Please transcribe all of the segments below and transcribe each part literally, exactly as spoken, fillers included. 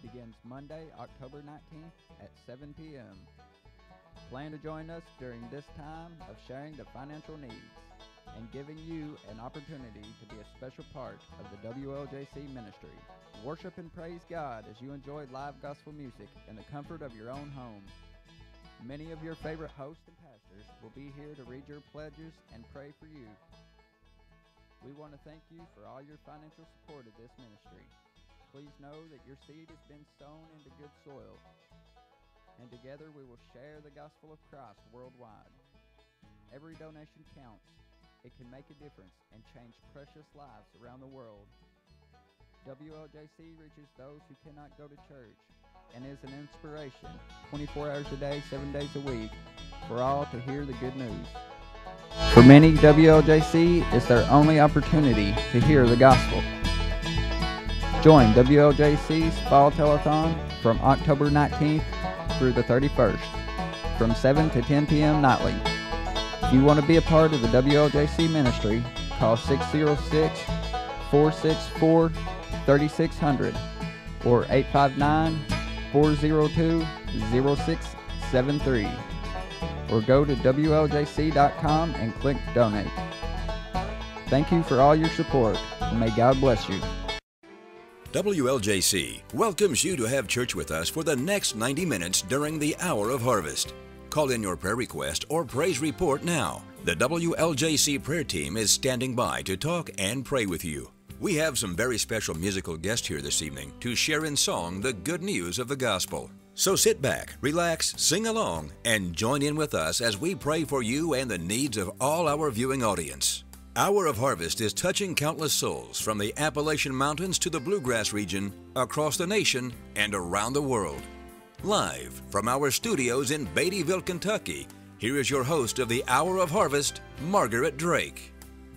begins Monday, October nineteenth at seven p m Plan to join us during this time of sharing the financial needs and giving you an opportunity to be a special part of the W L J C ministry. Worship and praise God as you enjoy live gospel music in the comfort of your own home. Many of your favorite hosts and pastors will be here to read your pledges and pray for you. We want to thank you for all your financial support of this ministry. Please know that your seed has been sown into good soil, and together we will share the gospel of Christ worldwide. Every donation counts. It can make a difference and change precious lives around the world. W L J C reaches those who cannot go to church and is an inspiration twenty-four hours a day, seven days a week for all to hear the good news. For many, W L J C is their only opportunity to hear the gospel. Join W L J C's Fall Telethon from October nineteenth through the thirty-first from seven to ten p m nightly. If you want to be a part of the W L J C ministry, call six oh six, four six four, three six zero zero or eight five nine, four oh two, oh six seven three or go to W L J C dot com and click Donate. Thank you for all your support, and may God bless you. W L J C welcomes you to have church with us for the next ninety minutes during the hour of harvest. Call in your prayer request or praise report now. The W L J C prayer team is standing by to talk and pray with you. We have some very special musical guests here this evening to share in song the good news of the gospel. So sit back, relax, sing along, and join in with us as we pray for you and the needs of all our viewing audience. Hour of Harvest is touching countless souls from the Appalachian Mountains to the Bluegrass region, across the nation, and around the world. Live from our studios in Beattyville, Kentucky, here is your host of the Hour of Harvest, Margaret Drake.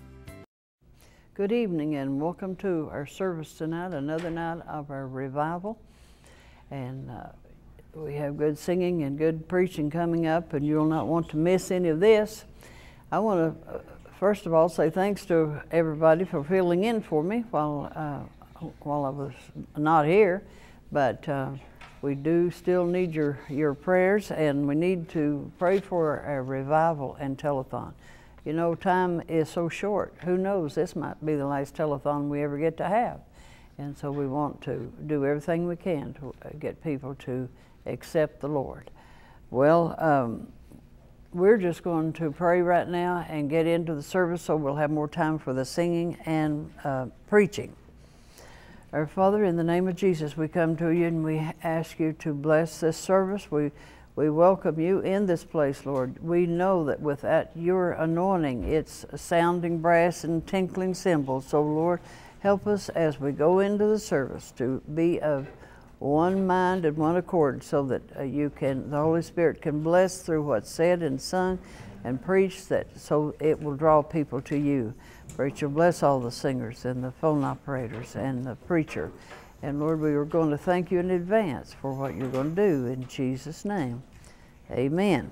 Good evening and welcome to our service tonight, another night of our revival. And uh, we have good singing and good preaching coming up, and you'll not want to miss any of this. I want to, uh, first of all, say thanks to everybody for filling in for me while, uh, while I was not here. But uh, we do still need your, your prayers, and we need to pray for a revival and telethon. You know, time is so short. Who knows, this might be the last telethon we ever get to have. And so we want to do everything we can to get people to accept the Lord. Well, um, we're just going to pray right now and get into the service so we'll have more time for the singing and uh, preaching. Our Father, in the name of Jesus, we come to you and we ask you to bless this service. We, we welcome you in this place, Lord. We know that without your anointing, it's sounding brass and tinkling cymbals. So, Lord, help us as we go into the service to be of one mind and one accord so that uh, you can, the Holy Spirit can bless through what's said and sung and preached, that so it will draw people to you. Pray you'll bless all the singers and the phone operators and the preacher. And Lord, we are going to thank you in advance for what you're going to do in Jesus' name. Amen.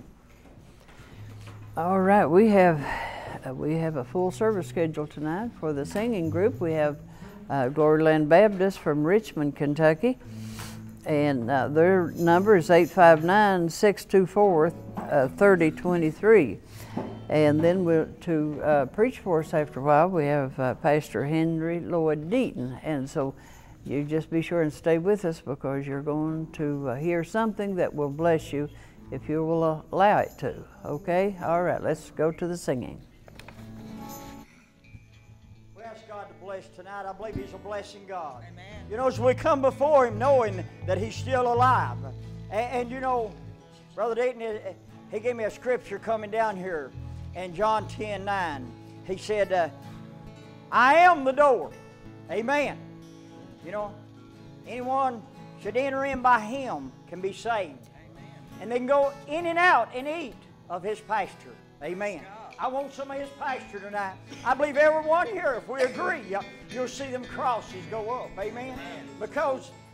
All right, we have uh, we have a full service schedule tonight for the singing group. We have uh, Gloryland Baptist from Richmond, Kentucky, and uh, their number is eight five nine, six two four, three oh two three. And then we'll, to uh, preach for us after a while, we have uh, Pastor Henry Lloyd Deaton. And so you just be sure and stay with us, because you're going to uh, hear something that will bless you if you will uh, allow it to. Okay? All right, let's go to the singing. We ask God to bless tonight. I believe He's a blessing God. Amen. You know, as we come before Him knowing that He's still alive. And, and you know, Brother Deaton, he gave me a scripture coming down here. In John ten nine, he said, uh, I am the door. Amen. You know, anyone should enter in by Him can be saved. Amen. And they can go in and out and eat of His pasture. Amen. I want some of His pasture tonight. I believe everyone here, if we agree, you'll see them crosses go up. Amen. Amen. Because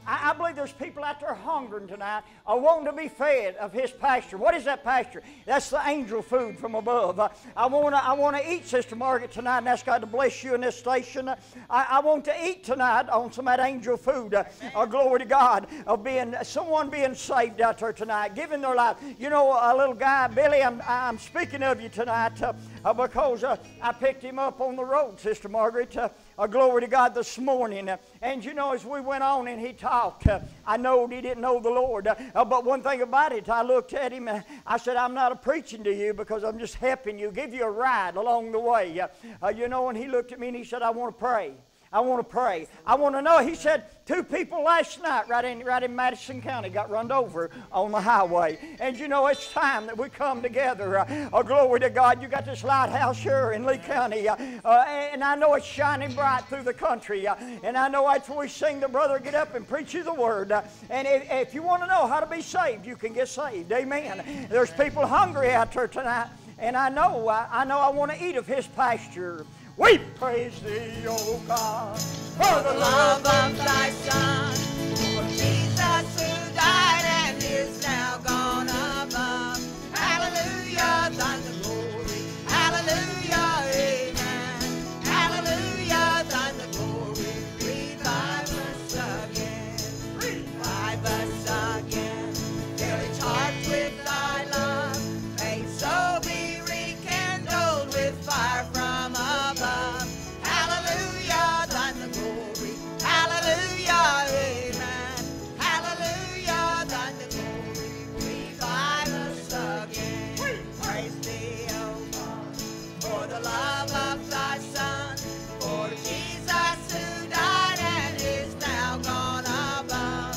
I, I believe there's people out there hungering tonight, uh, wanting to be fed of His pasture. What is that pasture? That's the angel food from above. Uh, I want to I wanna eat, Sister Margaret, tonight, and ask God to bless you in this station. Uh, I, I want to eat tonight on some of that angel food. Uh, uh, glory to God, of being someone being saved out there tonight, giving their life. You know, a little guy, Billy, I'm, I'm speaking of you tonight uh, uh, because uh, I picked him up on the road, Sister Margaret. Uh, Uh, glory to God, this morning. Uh, and you know, as we went on and he talked, uh, I know he didn't know the Lord. Uh, uh, but one thing about it, I looked at him and I said, I'm not a preaching to you because I'm just helping you, give you a ride along the way. Uh, uh, you know, and he looked at me and he said, I want to pray. I want to pray. I want to know. He said, two people last night right in, right in Madison County got run over on the highway. And you know, it's time that we come together. Uh, oh, glory to God. You got this lighthouse here in Lee County. Uh, uh, and I know it's shining bright through the country. Uh, and I know that's where we sing the brother get up and preach you the word. Uh, and if, if you want to know how to be saved, you can get saved. Amen. There's people hungry out there tonight. And I know, I, I know I want to eat of His pasture. We praise Thee, O God, for the love of Thy Son, for Jesus who died and is now gone above. Hallelujah, Thine the glory. Hallelujah, amen. Hallelujah, Thine the glory. Revive us again. Revive us again. Fill each heart with Thy love. May so be rekindled with fire from above. Hallelujah, Thine the glory. Hallelujah, amen. Hallelujah, Thine the glory. Revive us again. Praise Thee, O God, for the love of Thy Son, for Jesus who died and is now gone above.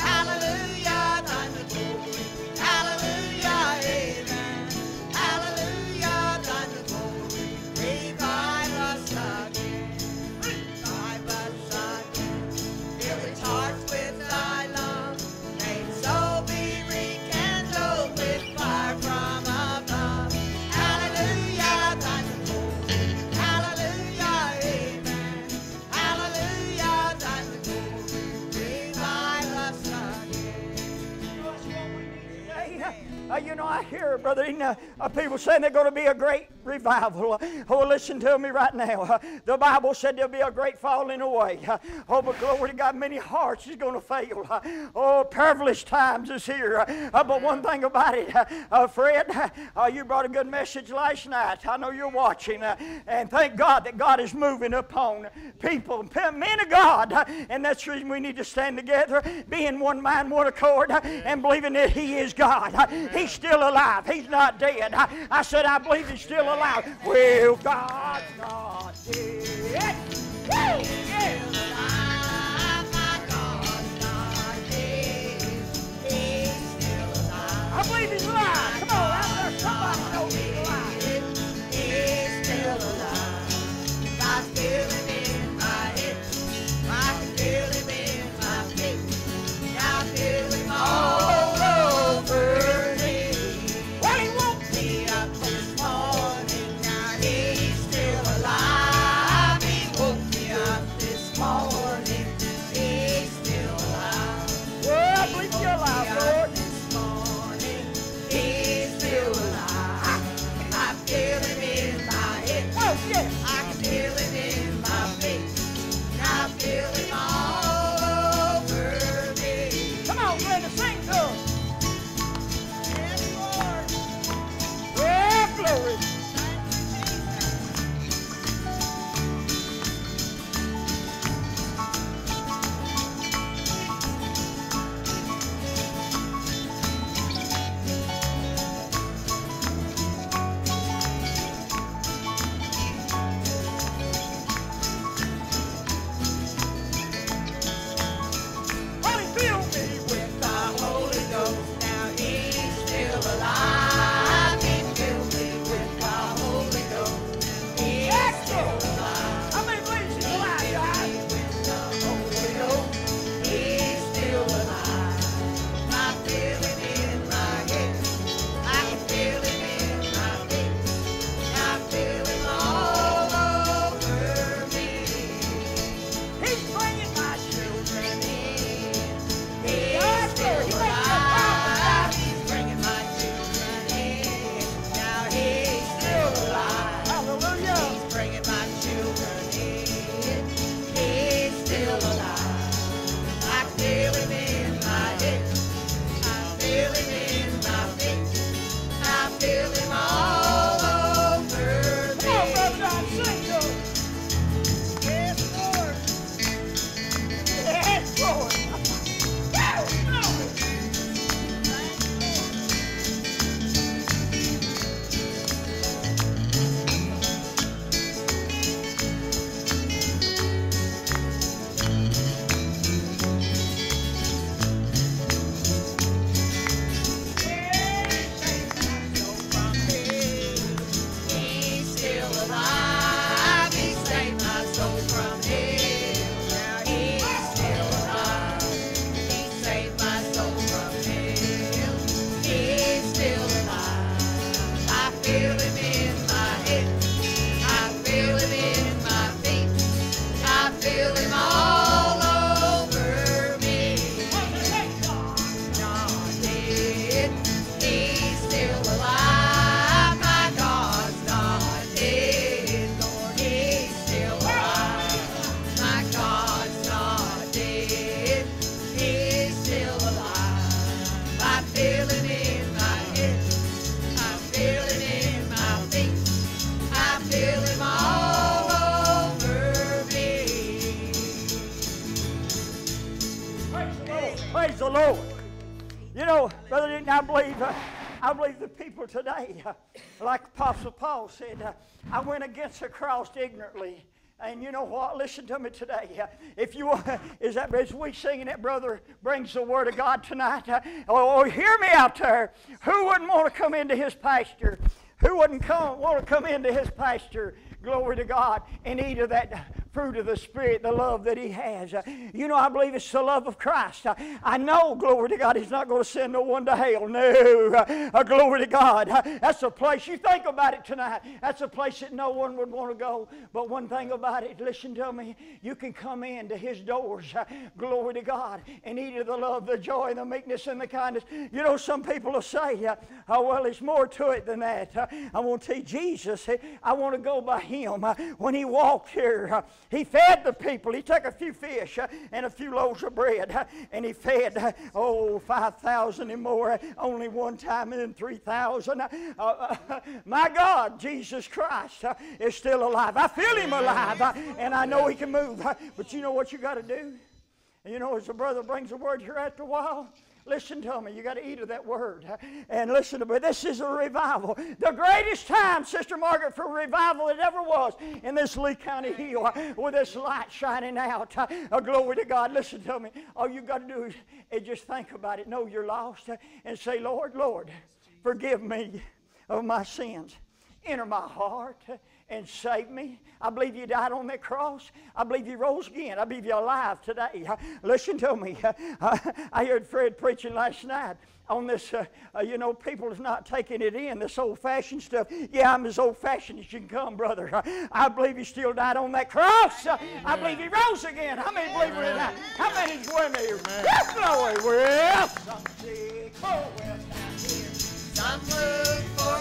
Hallelujah, Thine the glory. Hallelujah, amen. Hallelujah, Thine the glory. Revive us again. Revive us again. Fill each heart with Thy love. May so be rekindled with fire from above. Hallelujah, Thine the glory. Hallelujah, amen. Hallelujah, Thine the glory. Revive us again. That's what we need today. Uh, you know, I hear, Brother Eden, uh, uh, people saying there's going to be a great revival. Uh, oh, listen to me right now. Uh, the Bible said there'll be a great falling away. Uh, oh, but glory to God, many hearts is going to fail. Uh, oh, perilous times is here. Uh, but one thing about it, uh, uh, Fred, uh, you brought a good message last night. I know you're watching. Uh, and thank God that God is moving upon people, men of God. Uh, and that's the reason we need to stand together, be in one mind, one accord, uh, and believing that He is God. Uh, He's still alive. He's not dead. I, I said, I believe He's still alive. Well, God's not dead. Woo! Yeah. I believe He's alive. Come on, out there, somebody knows He's alive. He's still alive. I feel Him in my hips. I can feel Him in my feet. I feel Him all over me. Well, He woke me up this morning. Now He's still alive. Praise the Lord. Praise the Lord. You know, Brother Deaton, I believe, uh, I believe the people today, uh, like Apostle Paul said, uh, I went against the cross ignorantly. And you know what? Listen to me today. Uh, if you uh, is that as we singing that brother brings the word of God tonight, uh, oh, oh, hear me out there. Who wouldn't want to come into his pasture? Who wouldn't come, want to come into his pasture? Glory to God, and eat of that fruit of the Spirit, the love that he has. Uh, you know, I believe it's the love of Christ. Uh, I know, glory to God, he's not going to send no one to hell. No. Uh, uh, glory to God. Uh, that's a place, you think about it tonight, that's a place that no one would want to go. But one thing about it, listen to me, you can come into his doors, uh, glory to God, and eat of the love, the joy, the meekness, and the kindness. You know, some people will say, uh, oh, well, there's more to it than that. Uh, I want to see Jesus. I want to go by him. Uh, when he walked here, uh, he fed the people. He took a few fish uh, and a few loaves of bread, uh, and he fed, uh, oh, five thousand and more, uh, only one time, and then three thousand. Uh, uh, uh, my God, Jesus Christ uh, is still alive. I feel him alive, uh, and I know he can move. Uh, but you know what you got to do? And you know, as the brother brings the word here after a while, listen to me. You got to eat of that word. And listen to me. This is a revival. The greatest time, Sister Margaret, for revival that ever was in this Lee County Hill with this light shining out. Uh, glory to God. Listen to me. All you got to do is, is just think about it. Know you're lost and say, Lord, Lord, forgive me of my sins. Enter my heart and save me. I believe you died on that cross. I believe you rose again. I believe you're alive today. Uh, listen to me. Uh, I heard Fred preaching last night on this, uh, uh, you know, people is not taking it in, this old-fashioned stuff. Yeah, I'm as old-fashioned as you can come, brother. Uh, I believe he still died on that cross. Uh, I believe he rose again. How many believe in that? How many's with me? Yes, glory. Well, some sick, oh, well, some look for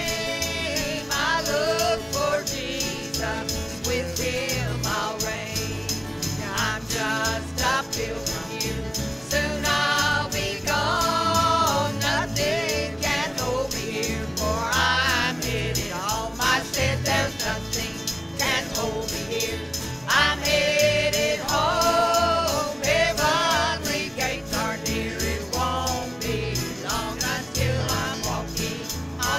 fame, I look for Jesus, with him I'll reign. I'm just a pilgrim here, soon I'll be gone, nothing can hold me here, for I'm headed home. I said there's nothing can hold me here, I'm headed home, heavenly gates are near, it won't be long until I'm walking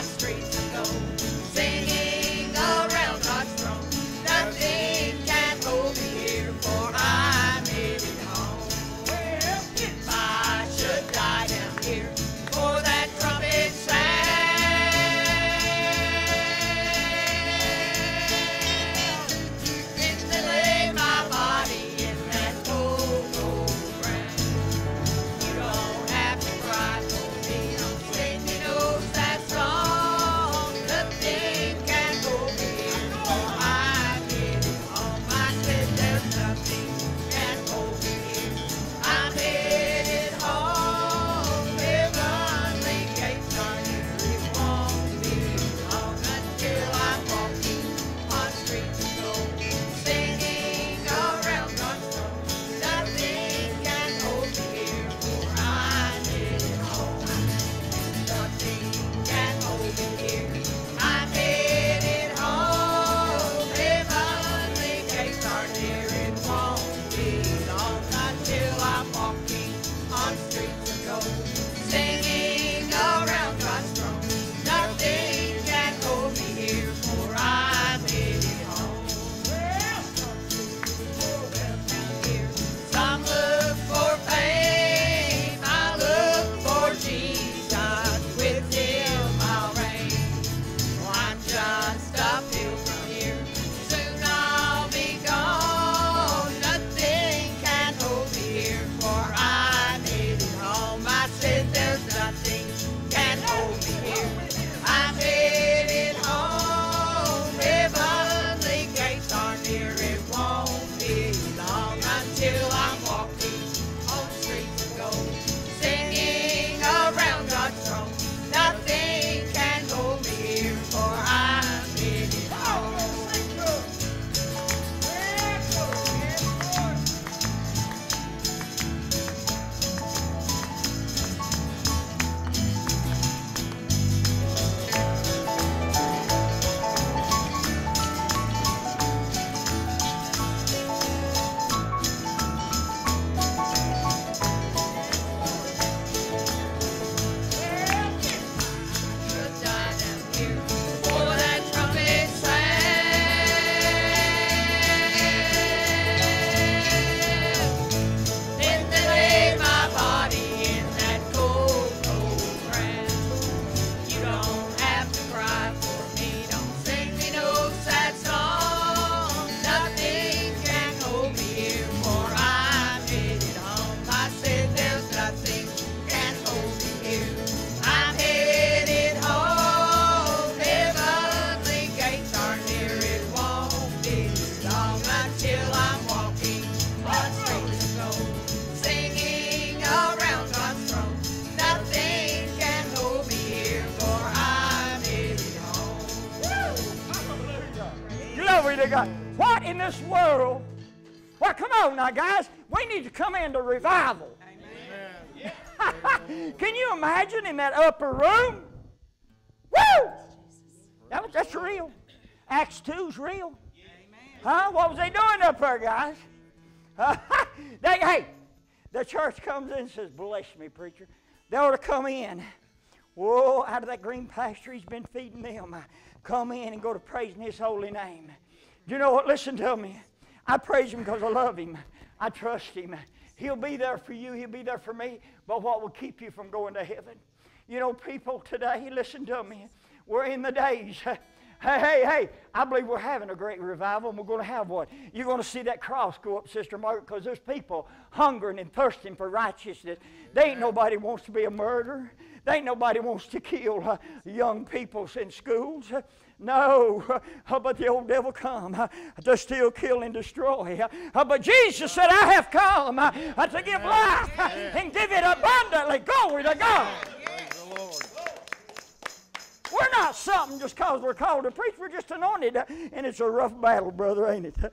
to God. What in this world? Well, come on now, guys. We need to come into revival. Amen. Can you imagine in that upper room? Woo! That was, that's real. Acts two is real. Huh? What was they doing up there, guys? they, hey, the church comes in and says, bless me, preacher. They ought to come in. Whoa, out of that green pasture he's been feeding them. Come in and go to praising his holy name. You know what? Listen to me. I praise him because I love him. I trust him. He'll be there for you. He'll be there for me. But what will keep you from going to heaven? You know, people today, listen to me. We're in the days. Hey, hey, hey. I believe we're having a great revival, and we're going to have one. You're going to see that cross go up, Sister Margaret, because there's people hungering and thirsting for righteousness. There ain't nobody wants to be a murderer. There ain't nobody wants to kill uh, young people in schools. No, uh, but the old devil come uh, to steal, kill, and destroy. Uh, but Jesus said, I have come uh, uh, to give life uh, and give it abundantly. Glory to God. We're not something just because we're called to preach. We're just anointed. Uh, and it's a rough battle, brother, ain't it?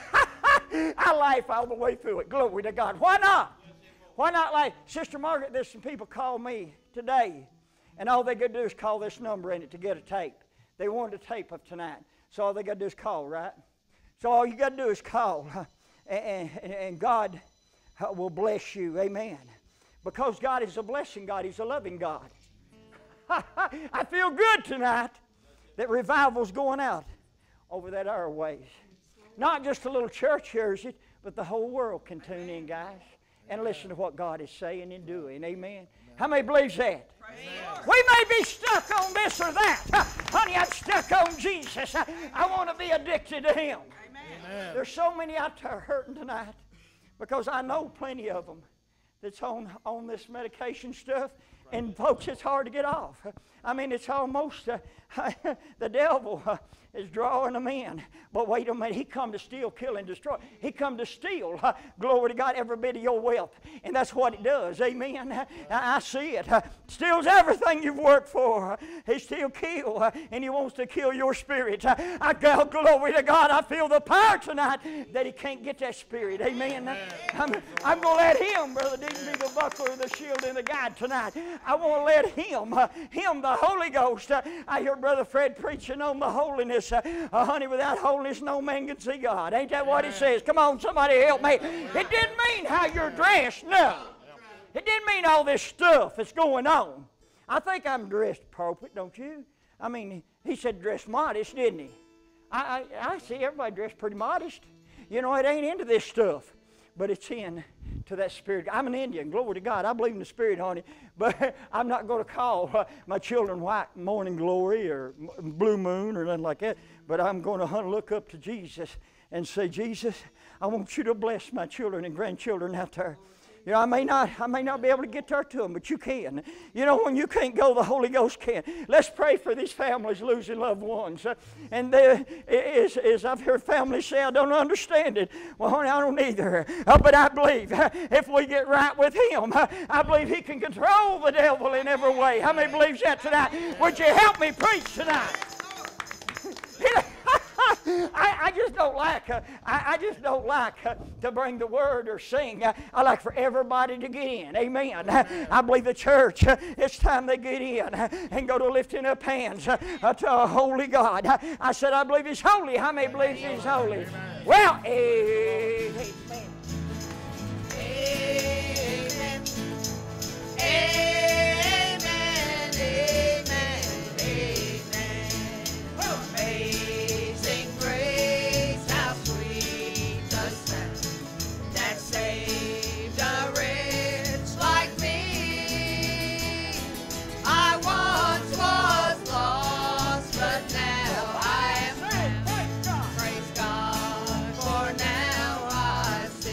I laugh all the way through it. Glory to God. Why not? Why not laugh? Sister Margaret, there's some people call me today, and all they got to do is call this number in it to get a tape. They wanted a tape of tonight. So all they got to do is call, right? So all you got to do is call, uh, and, and, and God uh, will bless you. Amen. Because God is a blessing God. He's a loving God. I feel good tonight that revival's going out over that airways. Not just a little church hears it, but the whole world can tune in, guys, and listen to what God is saying and doing. Amen. How many believes that? We may be stuck on this or that. Uh, honey, I'm stuck on Jesus. Uh, I want to be addicted to Him. Amen. There's so many out there hurting tonight because I know plenty of them that's on, on this medication stuff. And folks, it's hard to get off. I mean, it's almost, uh, the devil uh, is drawing them in. But wait a minute, he come to steal, kill, and destroy. He come to steal, uh, glory to God, every bit of your wealth. And that's what it does, amen. I, I see it. Uh, steals everything you've worked for. Uh, he still kills, uh, and he wants to kill your spirit. Uh, I go, glory to God, I feel the power tonight that he can't get that spirit, amen. amen. I'm, I'm going to let him, Brother Deaton, be the buckler, the shield, and the guide tonight. I want to let him, uh, him, the Holy Ghost. Uh, I hear Brother Fred preaching on the holiness. Uh, uh, honey, without holiness, no man can see God. Ain't that what it says? Come on, somebody help me. It didn't mean how you're dressed, no. It didn't mean all this stuff that's going on. I think I'm dressed appropriate, don't you? I mean, he said dress modest, didn't he? I, I, I see everybody dressed pretty modest. You know, it ain't into this stuff, but it's in to that spirit. I'm an Indian, glory to God. I believe in the spirit, honey. But I'm not going to call uh, my children white morning glory or blue moon or nothing like that. But I'm going to look up to Jesus and say, Jesus, I want you to bless my children and grandchildren out there. You know, I may not, I may not be able to get there to them, but you can. You know, when you can't go, the Holy Ghost can. Let's pray for these families losing loved ones. Uh, and there is, is, I've heard families say, I don't understand it. Well, honey, I don't either. Uh, but I believe uh, if we get right with Him, uh, I believe He can control the devil in every way. How many believes that tonight? Would you help me preach tonight? I, I just don't like uh, I, I just don't like uh, to bring the word or sing. Uh, I like for everybody to get in. Amen. Uh, I believe the church, uh, it's time they get in uh, and go to lifting up hands uh, uh, to a holy God. Uh, I said I believe He's holy. How many believe He's holy? Well, amen. Amen. Amen. Amen. Amazing grace, how sweet the sound that saved a wretch like me. I once was lost, but now I am found. Praise God, for now I see.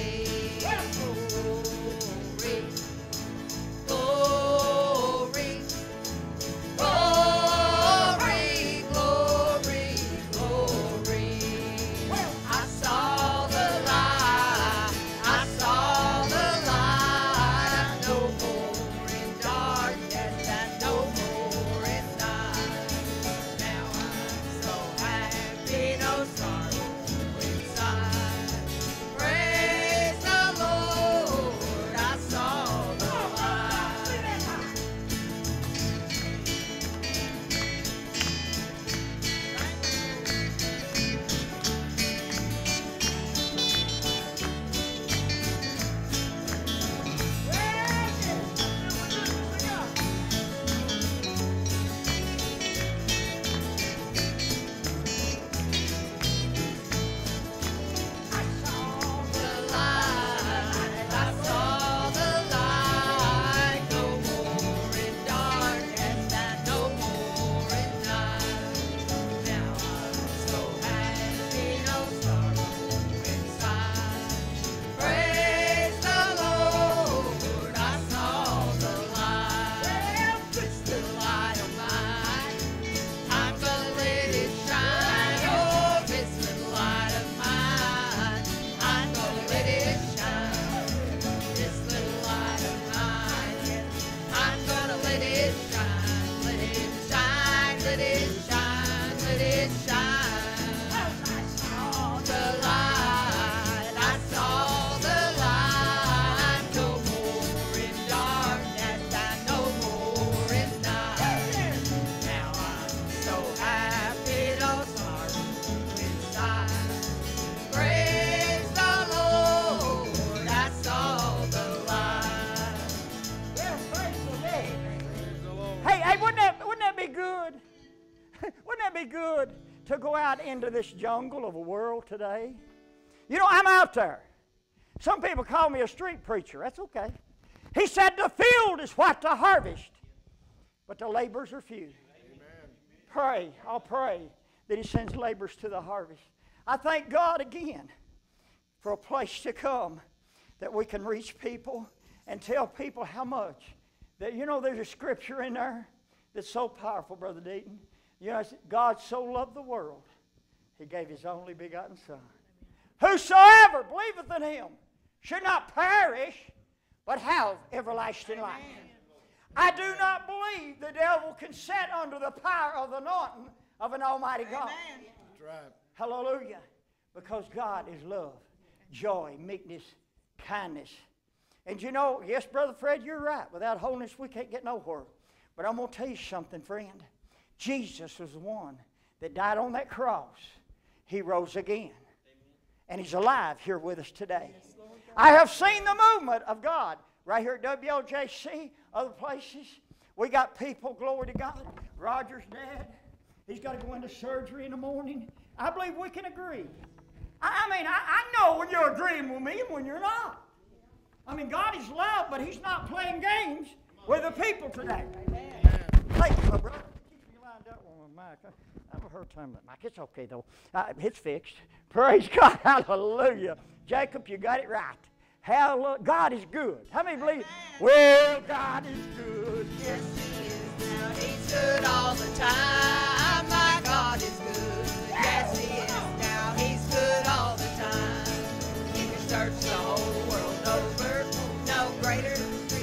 be good to go out into this jungle of a world today? You know, I'm out there. Some people call me a street preacher. That's okay. He said the field is what to harvest, but the laborers are few. Amen. Pray, I'll pray that He sends laborers to the harvest. I thank God again for a place to come that we can reach people and tell people how much. That, you know, there's a scripture in there that's so powerful, Brother Deaton. You know, God so loved the world, He gave His only begotten Son. Whosoever believeth in Him should not perish, but have everlasting life. I do not believe the devil can sit under the power of the anointing of an almighty God. That's right. Hallelujah. Because God is love, joy, meekness, kindness. And you know, yes, Brother Fred, you're right. Without holiness, we can't get nowhere. But I'm going to tell you something, friend. Jesus was the one that died on that cross. He rose again. And He's alive here with us today. I have seen the movement of God right here at W L J C, other places. We got people, glory to God. Roger's dad, he's got to go into surgery in the morning. I believe we can agree. I, I mean, I, I know when you're agreeing with me and when you're not. I mean, God is love, but He's not playing games with the people today. Thank you, my brother. Keep me lined up on my mic. I have a hard time with the mic. It's okay, though. Uh, it's fixed. Praise God. Hallelujah. Jacob, you got it right. Hallelujah. God is good. How many believe? Well, God is good. Yes, He is. Now He's good all the time. My God is good. Yes, He is. Now He's good all the time. You can search the whole world over. No greater.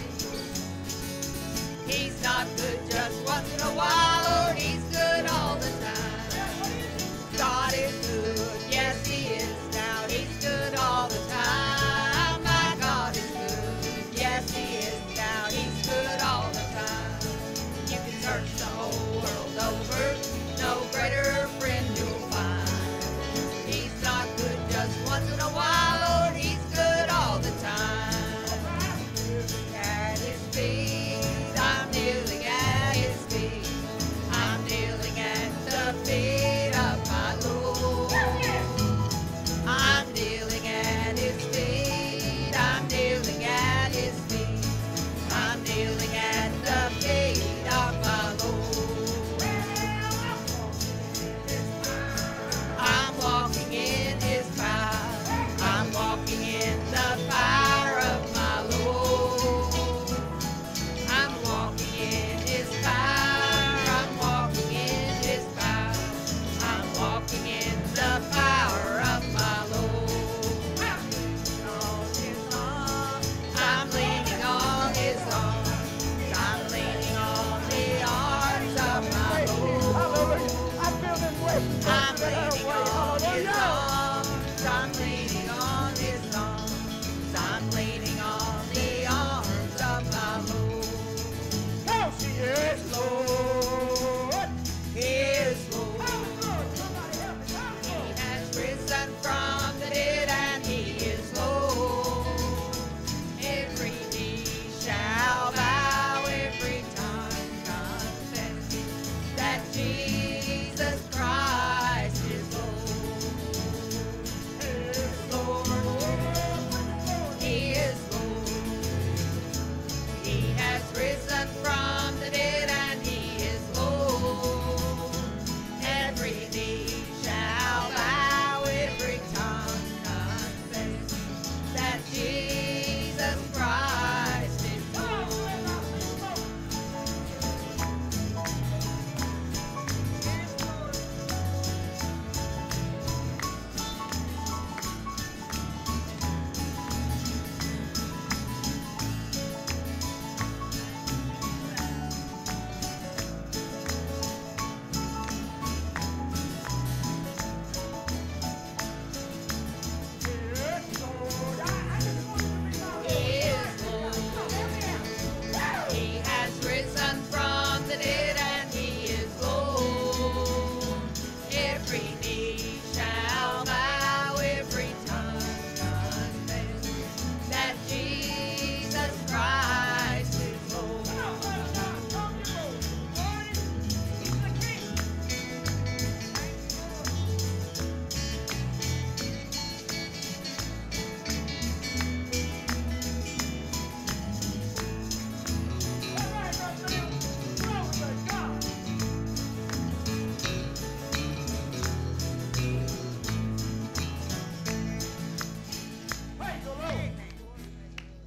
He's not good just once in a while. Lord, He's good all the time. God is good. Yes, He is. Now He's good all the time. My God is good. Yes, He is. Now He's good all the time. You can search the whole world over.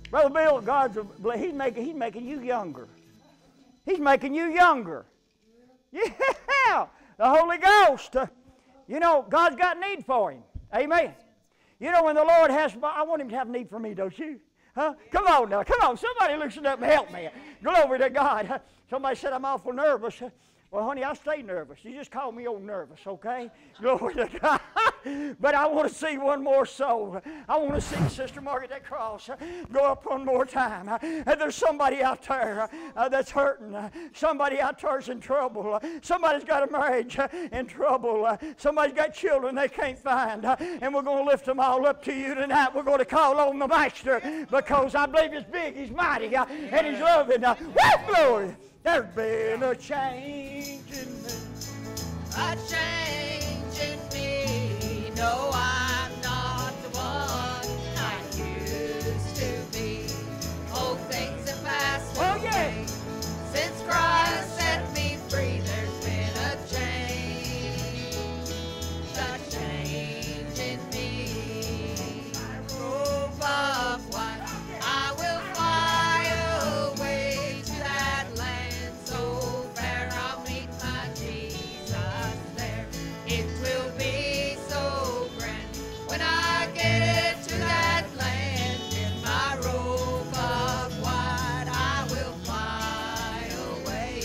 Brother Bill, God's a, he's making he's making you younger. He's making you younger. Yeah, the Holy Ghost. Uh, you know, God's got need for him. Amen. You know, when the Lord has, I want him to have need for me, don't you? Huh? Come on now, come on. Somebody loosen up and help me. Glory to God. Somebody said I'm awful nervous. Well, honey, I stay nervous. You just call me old nervous, okay? Glory to God. But I want to see one more soul. I want to see Sister Margaret that cross go up one more time. And there's somebody out there uh, that's hurting. Somebody out there's in trouble. Somebody's got a marriage in trouble. Somebody's got children they can't find. And we're going to lift them all up to you tonight. We're going to call on the Master because I believe he's big, he's mighty, and he's loving. Woo, glory! There's been a change in me. A change in me. No, I'm not the one I used to be. Old things have passed Oh, away. yeah. Since Christ set me free, there's been a change. A change in me. I robe of white. I will fly away to that land so fair. I'll meet my Jesus there. It will be so grand when I get to that land. In my robe of white, I will fly away.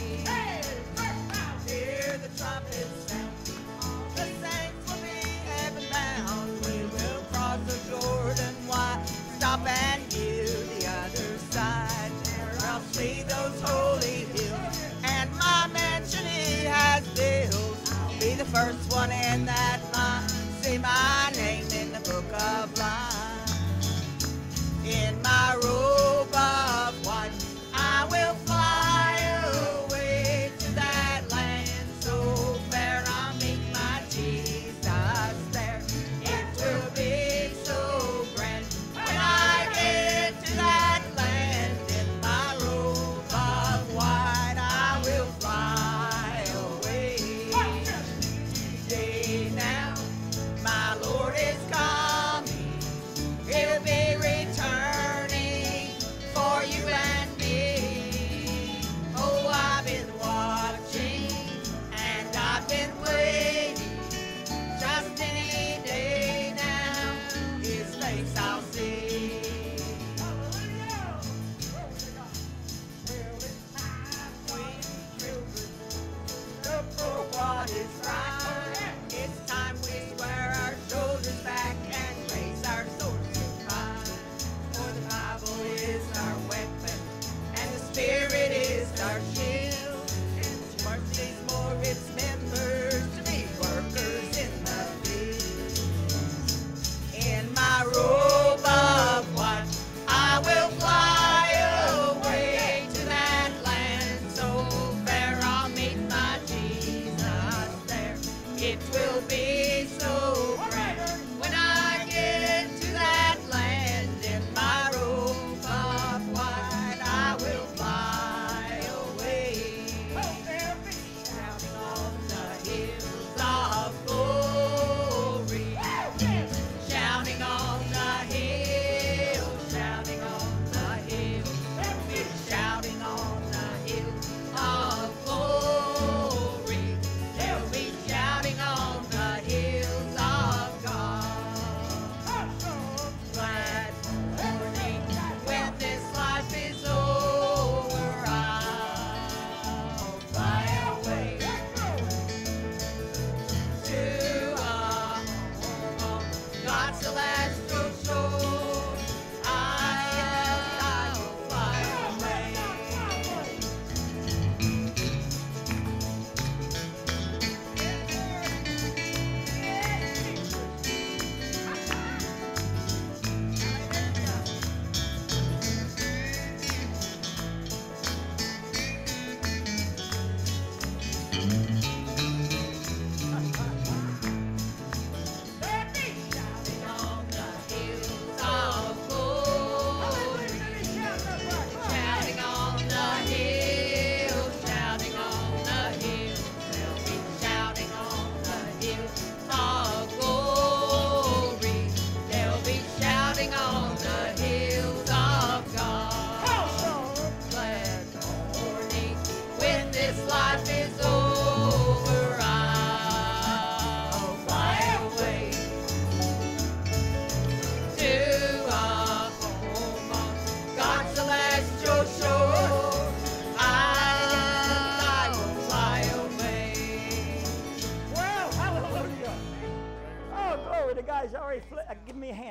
Hear the trumpets sound. The saints will be heaven bound. We will cross the Jordan wide. Stop and view the other side. There I'll see those holy hills and my mansion he has built. I'll be the first one in that line. See my name in the book of life. In my robe of white, I will fly away to that land so fair. I'll meet my Jesus there. It will be so grand when I get to that land. In my robe of white, I will fly away. Day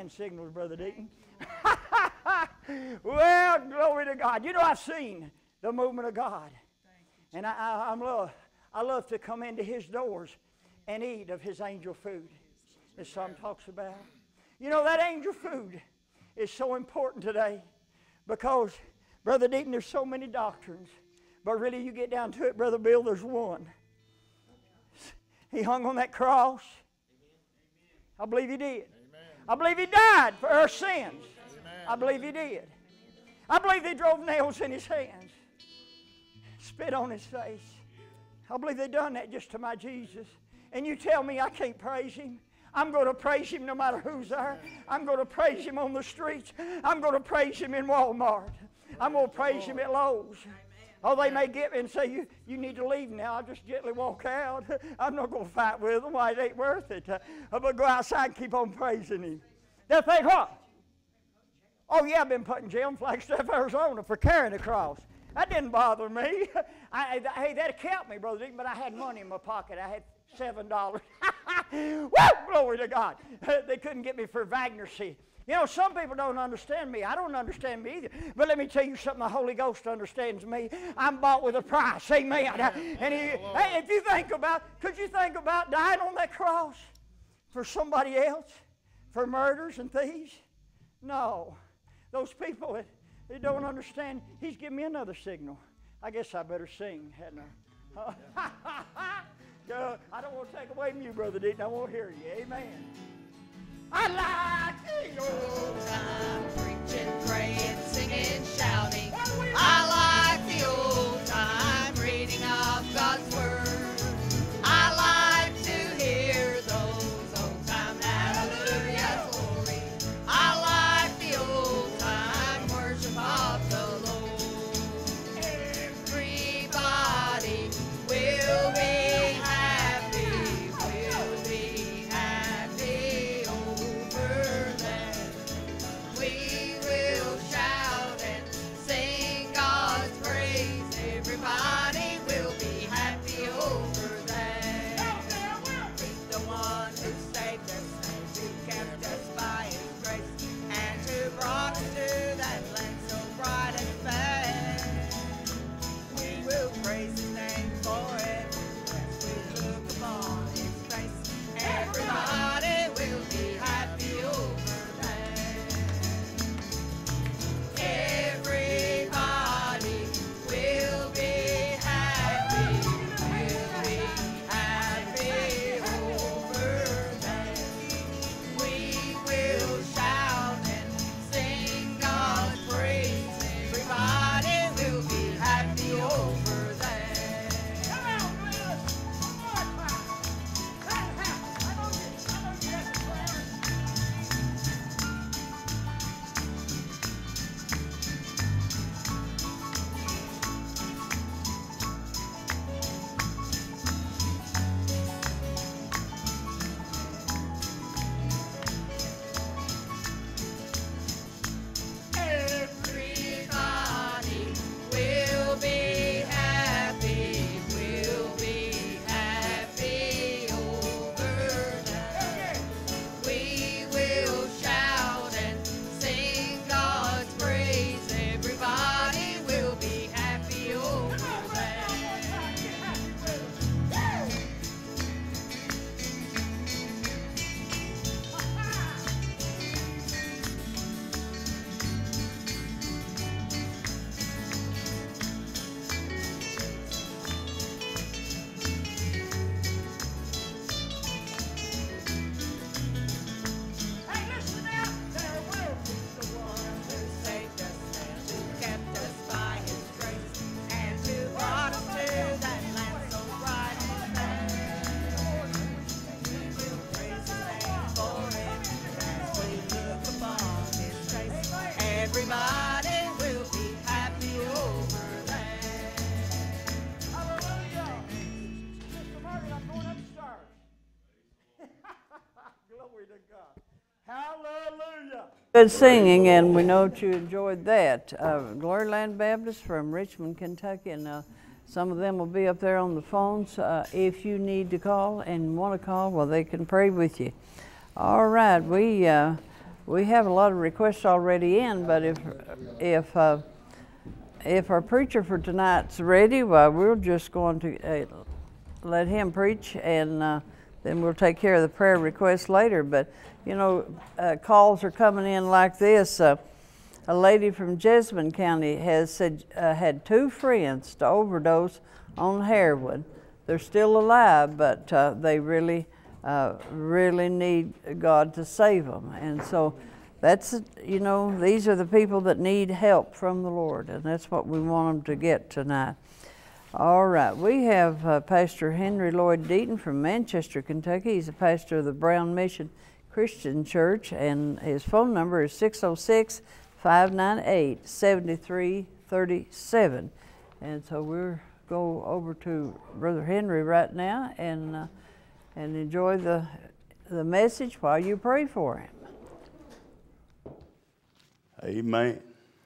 hand signals, Brother Deaton. Well, glory to God. You know, I've seen the movement of God. And I, I, I'm love, I love to come into His doors and eat of His angel food. As some talks about. You know, that angel food is so important today because, Brother Deaton, there's so many doctrines. But really, you get down to it, Brother Bill, there's one. He hung on that cross. I believe He did. I believe He died for our sins. I believe He did. I believe they drove nails in His hands, spit on His face. I believe they done that just to my Jesus. And you tell me I can't praise Him? I'm going to praise Him no matter who's there. I'm going to praise Him on the streets. I'm going to praise Him in Walmart. I'm going to praise Him at Lowe's. Oh, they may get me and say, you, you need to leave now. I'll just gently walk out. I'm not going to fight with them. Why, it ain't worth it. Uh, I'm going to go outside and keep on praising Him. They'll think, what? Oh, yeah, I've been put in jail in Flagstaff, Arizona for carrying a cross. That didn't bother me. I, I, hey, that'd count me, Brother Deaton, but I had money in my pocket. I had seven dollars. Woo! Glory to God. They couldn't get me for vagrancy. You know, some people don't understand me. I don't understand me either. But let me tell you something. The Holy Ghost understands me. I'm bought with a price. Amen. And he, hey, if you think about, could you think about dying on that cross for somebody else? For murders and thieves? No. Those people that they don't understand, He's giving me another signal. I guess I better sing, hadn't I? Uh, I don't want to take away from you, Brother Deaton. I won't hear you. Amen. I like the old time preaching, praying, singing, shouting. I like the old time reading of God's Word. I like to hear those old time hallelujah glory. I like the old time worship of the Lord. Everybody will be Good singing, and we know that you enjoyed that. Uh, Gloryland Baptist from Richmond, Kentucky, and uh, some of them will be up there on the phones. Uh, if you need to call and want to call, well, they can pray with you. All right, we uh, we have a lot of requests already in, but if if uh, if our preacher for tonight's ready, well, we're just going to uh, let him preach, and uh, then we'll take care of the prayer requests later. But you know, uh, calls are coming in like this. Uh, a lady from Jessamine County has said uh, had two friends to overdose on heroin. They're still alive, but uh, they really. Uh, really need God to save them. And so that's, you know, these are the people that need help from the Lord, and that's what we want them to get tonight. All right, we have uh, Pastor Henry Lloyd Deaton from Manchester, Kentucky. He's a pastor of the Brown Mission Christian Church, and his phone number is six oh six, five nine eight, seven three three seven. And so we'll go over to Brother Henry right now, and uh, and enjoy the, the message while you pray for him. Amen.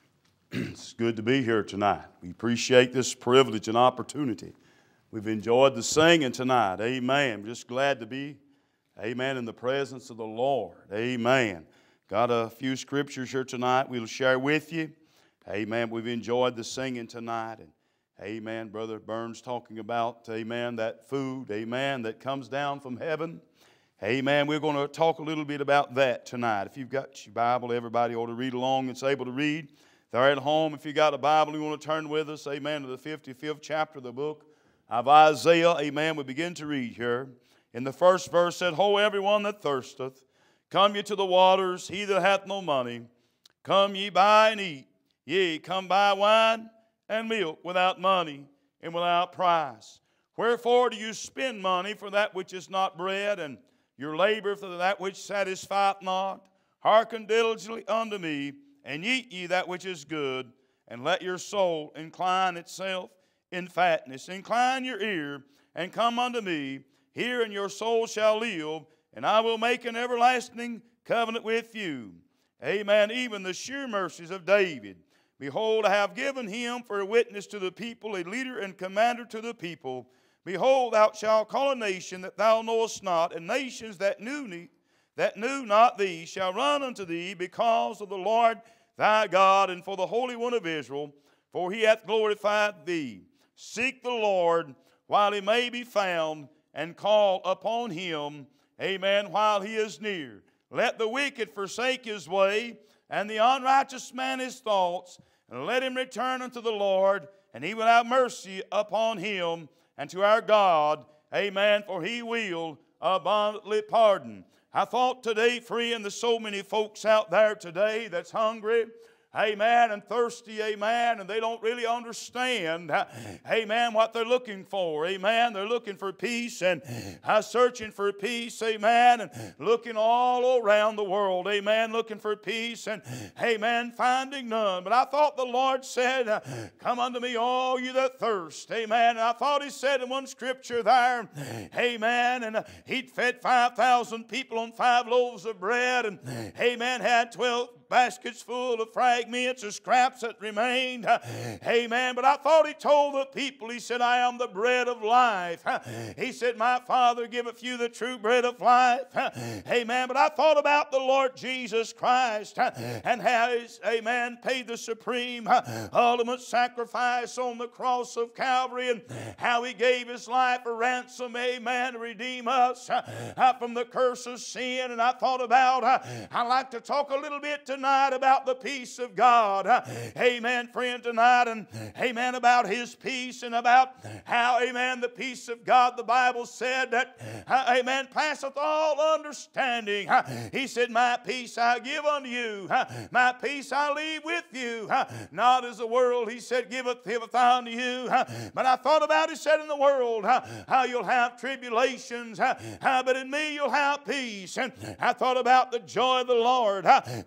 It's good to be here tonight. We appreciate this privilege and opportunity. We've enjoyed the singing tonight. Amen. Just glad to be, amen, in the presence of the Lord. Amen. Got a few scriptures here tonight we'll share with you. Amen. We've enjoyed the singing tonight. And amen. Brother Burns talking about, amen, that food, amen, that comes down from heaven. Amen. We're going to talk a little bit about that tonight. If you've got your Bible, everybody ought to read along and is able to read. If they're at home, if you've got a Bible, you want to turn with us, amen, to the fifty-fifth chapter of the book of Isaiah. Amen. We begin to read here. In the first verse said, Ho, everyone that thirsteth, come ye to the waters, he that hath no money, come ye buy and eat. Yea, come buy wine and milk without money and without price. Wherefore do you spend money for that which is not bread, and your labor for that which satisfieth not? Hearken diligently unto me, and eat ye that which is good, and let your soul incline itself in fatness. Incline your ear, and come unto me. Hear, and your soul shall live, and I will make an everlasting covenant with you. Amen. Even the sure mercies of David. Behold, I have given him for a witness to the people, a leader and commander to the people. Behold, thou shalt call a nation that thou knowest not, and nations that knew, ne- that knew not thee shall run unto thee because of the Lord thy God and for the Holy One of Israel, for he hath glorified thee. Seek the Lord while he may be found, and call upon him, amen, while he is near. Let the wicked forsake his way, and the unrighteous man his thoughts, and let him return unto the Lord, and he will have mercy upon him, and to our God, amen, for he will abundantly pardon. I thought today, friend, there's so many folks out there today that's hungry, amen, and thirsty, amen, and they don't really understand, amen, what they're looking for, amen. They're looking for peace and uh, searching for peace, amen, and looking all around the world, amen, looking for peace and, amen, finding none. But I thought the Lord said, uh, come unto me all you that thirst, amen. And I thought he said in one scripture there, amen, and uh, he'd fed five thousand people on five loaves of bread, and, amen, had twelve baskets full of fragments or scraps that remained. Uh, amen. But I thought he told the people, he said, I am the bread of life. Uh, he said, my Father giveth you the true bread of life. Uh, amen. But I thought about the Lord Jesus Christ uh, and how he's, amen, paid the supreme uh, ultimate sacrifice on the cross of Calvary, and how he gave his life a ransom, amen, to redeem us uh, uh, from the curse of sin. And I thought about, uh, I'd like to talk a little bit tonight Tonight about the peace of God. Uh, amen, friend, tonight, and amen, about his peace, and about how, amen, the peace of God, the Bible said that, uh, amen, passeth all understanding. Uh, he said, my peace I give unto you, uh, my peace I leave with you, uh, not as the world, he said, giveth, giveth unto you. Uh, but I thought about, he said, in the world, uh, how you'll have tribulations, uh, uh, but in me you'll have peace. And I thought about the joy of the Lord. Uh, we'll talk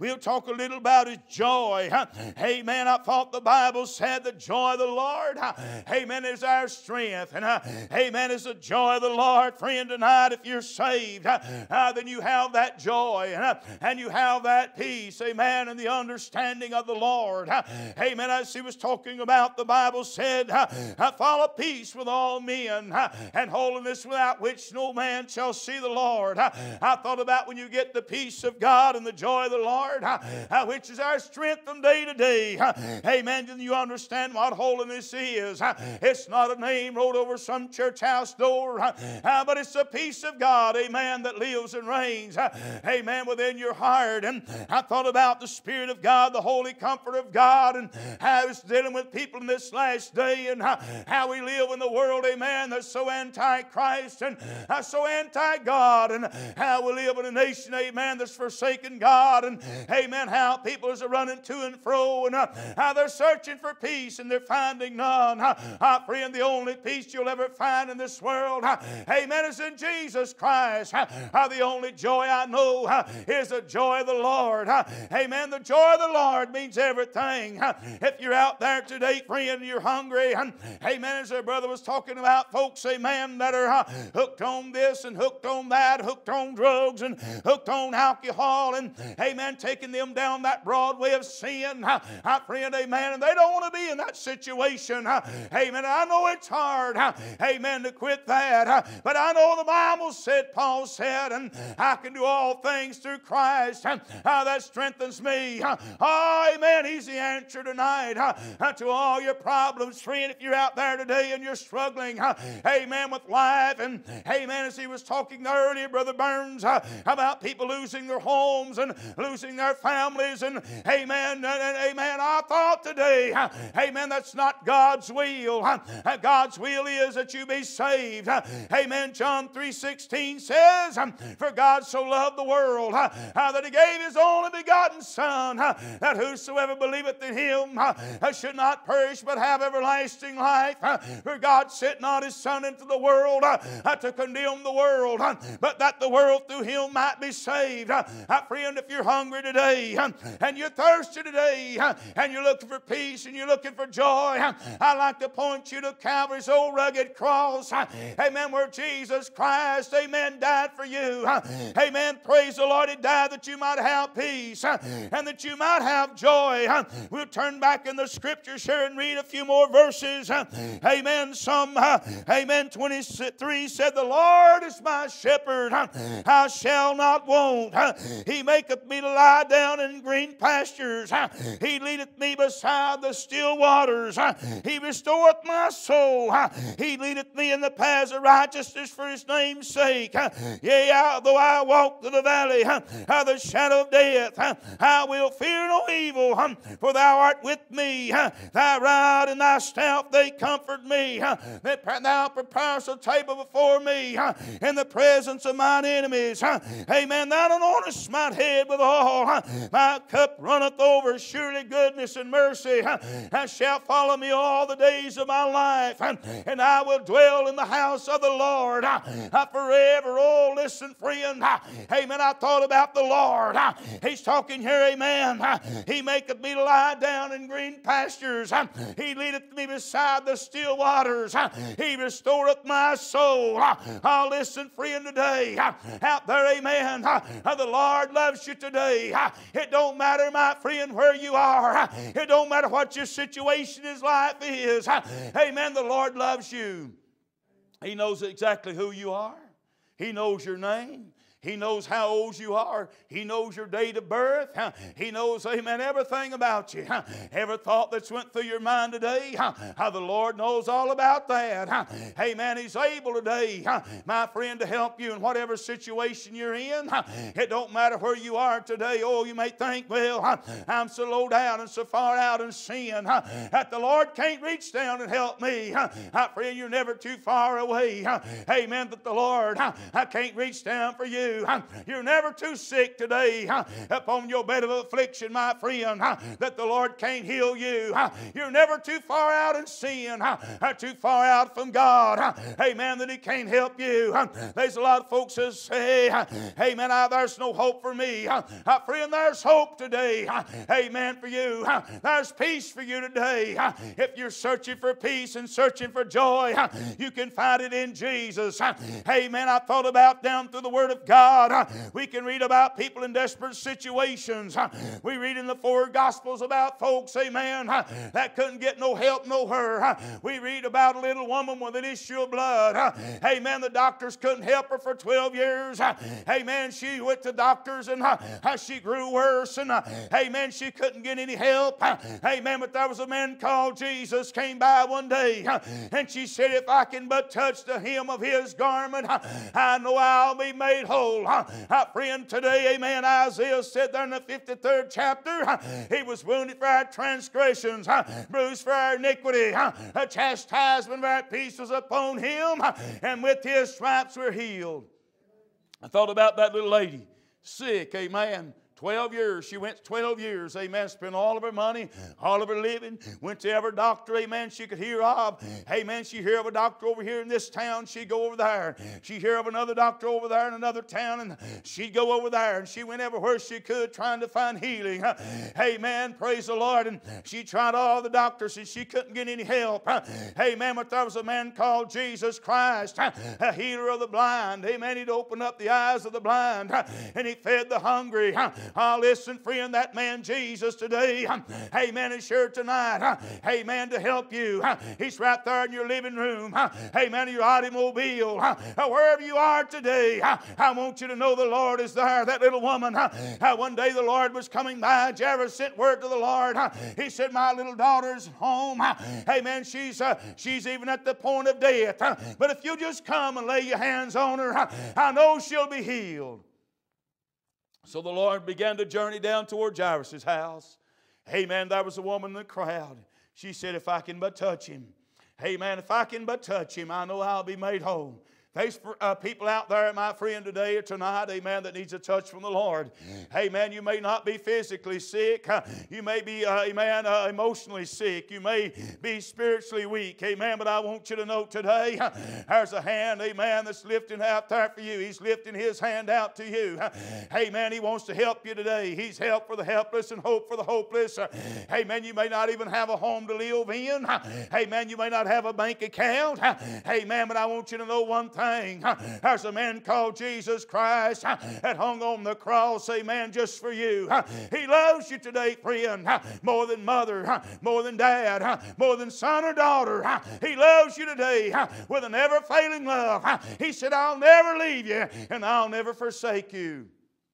talk a little about His joy. Amen. I thought the Bible said the joy of the Lord, amen, is our strength. And amen, is the joy of the Lord. Friend, tonight, if you're saved, uh, then you have that joy and, uh, and you have that peace, amen, and the understanding of the Lord. Uh, amen. As he was talking about, the Bible said, uh, follow peace with all men, uh, and holiness without which no man shall see the Lord. Uh, I thought about when you get the peace of God and the joy of the Lord, uh, uh, which is our strength from day to day. Uh, amen. Then you understand what holiness is. Uh, it's not a name wrote over some church house door, uh, uh, but it's the peace of God, amen, that lives and reigns, uh, amen, within your heart. And I thought about the Spirit of God, the Holy Comfort of God, and how it's dealing with people in this last day, and how, how we live in the world, amen, that's so anti-Christ and uh, so anti-God, and how we live in a nation, amen, that's forsaken God, and amen, how people are running to and fro, and uh, how they're searching for peace and they're finding none. Uh, uh, friend, the only peace you'll ever find in this world, uh, amen, is in Jesus Christ. Uh, uh, the only joy I know uh, is the joy of the Lord. Uh, amen. The joy of the Lord means everything. Uh, if you're out there today, friend, and you're hungry, and amen, as our brother was talking about, folks, amen, that are uh, hooked on this and hooked on that, hooked on drugs and hooked on alcohol, and amen, taking them down that broad way of sin, uh, uh, friend, amen, and they don't want to be in that situation. Uh, amen. I know it's hard, uh, amen, to quit that, uh, but I know the Bible said, Paul said, and I can do all things through Christ uh, uh, that strengthens me. Uh, oh, amen. He's the answer tonight uh, uh, to all your problems, friend. If you're out there today and you're struggling, uh, amen, with life, and amen, as he was talking earlier, Brother Burns, uh, about people losing their homes and losing their families, and amen, and, and amen, I thought today, uh, amen, that's not God's will. Uh, God's will is that you be saved. Uh, amen. John three sixteen says, um, for God so loved the world uh, uh, that He gave His only begotten Son, uh, that whosoever believeth in Him uh, uh, should not perish but have everlasting life. Uh, for God sent not His Son into the world uh, uh, to condemn the world, uh, but that the world through Him might be saved. Uh, uh, friend, if you're hungry today uh, and you're thirsty today uh, and you're looking for peace and you're looking for joy, uh, I'd like to point you to Calvary's old rugged cross. Uh, amen, where Jesus Christ, amen, died for you. Uh, amen, praise the Lord, He died that you might have peace uh, and that you might have joy. Uh, we'll turn back in the Scriptures here and read a few more verses. Uh, amen, some, uh, amen, twenty-three said, the Lord is my shepherd, uh, I shall not want. Uh, he maketh me to lie down in green pastures. Uh, he leadeth me beside the still waters. Uh, he restoreth my soul. Uh, he leadeth me in the paths of righteousness for His name's sake. Uh, yea, though I walk through the valley uh, of the shadow of death, uh, I will fear no evil, um, for Thou art with me. Uh, thy rod and Thy staff, they comfort me. Uh, thou preparest a table before me uh, in the presence of mine enemies. Uh, amen. Thou anointest my head with oil. Uh, my cup runneth over. Surely goodness and mercy uh, shall follow me all the days of my life. Uh, and I will dwell in the house of the Lord uh, uh, forever. Oh, listen, friend. Uh, amen. I thought about the Lord. Uh, he's talking here, amen. Uh, he maketh me to lie down in green pastures. Uh, he leadeth me beside the still waters. Uh, he restoreth my soul. Uh, oh, listen, friend, today, uh, out there, amen. Uh, uh, the Lord loves you today. Uh, it don't matter, my friend, where you are. Uh, it don't matter what your situation in life is. Uh, amen. The Lord loves you. He knows exactly who you are. He knows your name. He knows how old you are. He knows your date of birth. He knows, amen, everything about you. Every thought that's went through your mind today, how the Lord knows all about that. Amen. He's able today, my friend, to help you in whatever situation you're in. It don't matter where you are today. Oh, you may think, well, I'm so low down and so far out in sin that the Lord can't reach down and help me. Friend, you're never too far away. Amen. That the Lord I can't reach down for you. you. You're never too sick today upon your bed of affliction, my friend, that the Lord can't heal you. You're never too far out in sin, too far out from God, amen, that He can't help you. There's a lot of folks that say, amen, there's no hope for me. Friend, there's hope today, amen, for you. There's peace for you today. If you're searching for peace and searching for joy, you can find it in Jesus. Amen. I thought about down through the Word of God, we can read about people in desperate situations. We read in the four Gospels about folks, amen, that couldn't get no help nowhere. We read about a little woman with an issue of blood. Amen. The doctors couldn't help her for twelve years. Amen. She went to doctors and she grew worse. And amen, she couldn't get any help. Amen. But there was a man called Jesus came by one day and she said, if I can but touch the hem of His garment, I know I'll be made whole. Friend, today, amen, Isaiah said there in the fifty-third chapter, He was wounded for our transgressions, bruised for our iniquity. A chastisement of our peace was upon Him, and with His stripes we're healed. I thought about that little lady, sick, amen. Twelve years. She went twelve years, amen. Spent all of her money, all of her living. Went to every doctor, amen, she could hear of. Amen. She hear of a doctor over here in this town. She'd go over there. She hear of another doctor over there in another town, and she'd go over there. And she went everywhere she could trying to find healing. Amen. Praise the Lord. And she tried all the doctors, and she couldn't get any help. Amen. But there was a man called Jesus Christ, a healer of the blind. Amen. He'd open up the eyes of the blind, and He fed the hungry. Oh, listen, friend, that man Jesus today, amen, is sure tonight, amen, to help you. He's right there in your living room, amen, in your automobile, wherever you are today. I want you to know the Lord is there. That little woman, one day the Lord was coming by. Jairus sent word to the Lord. He said, my little daughter's home. Amen, she's, uh, she's even at the point of death. But if you just come and lay your hands on her, I know she'll be healed. So the Lord began to journey down toward Jairus' house. Amen. There was a woman in the crowd. She said, if I can but touch Him. Amen. If I can but touch Him, I know I'll be made whole. There's uh, people out there, my friend, today or tonight, amen, that needs a touch from the Lord. Amen. You may not be physically sick. You may be, uh, amen, uh, emotionally sick. You may be spiritually weak. Amen. But I want you to know today, there's a hand, amen, that's lifting out there for you. He's lifting His hand out to you. Amen. He wants to help you today. He's help for the helpless and hope for the hopeless. Amen. You may not even have a home to live in. Amen. You may not have a bank account. Amen. But I want you to know one thing. There's a man called Jesus Christ that hung on the cross, amen, just for you. He loves you today, friend, more than mother, more than dad, more than son or daughter. He loves you today with a never-failing love. He said, I'll never leave you and I'll never forsake you.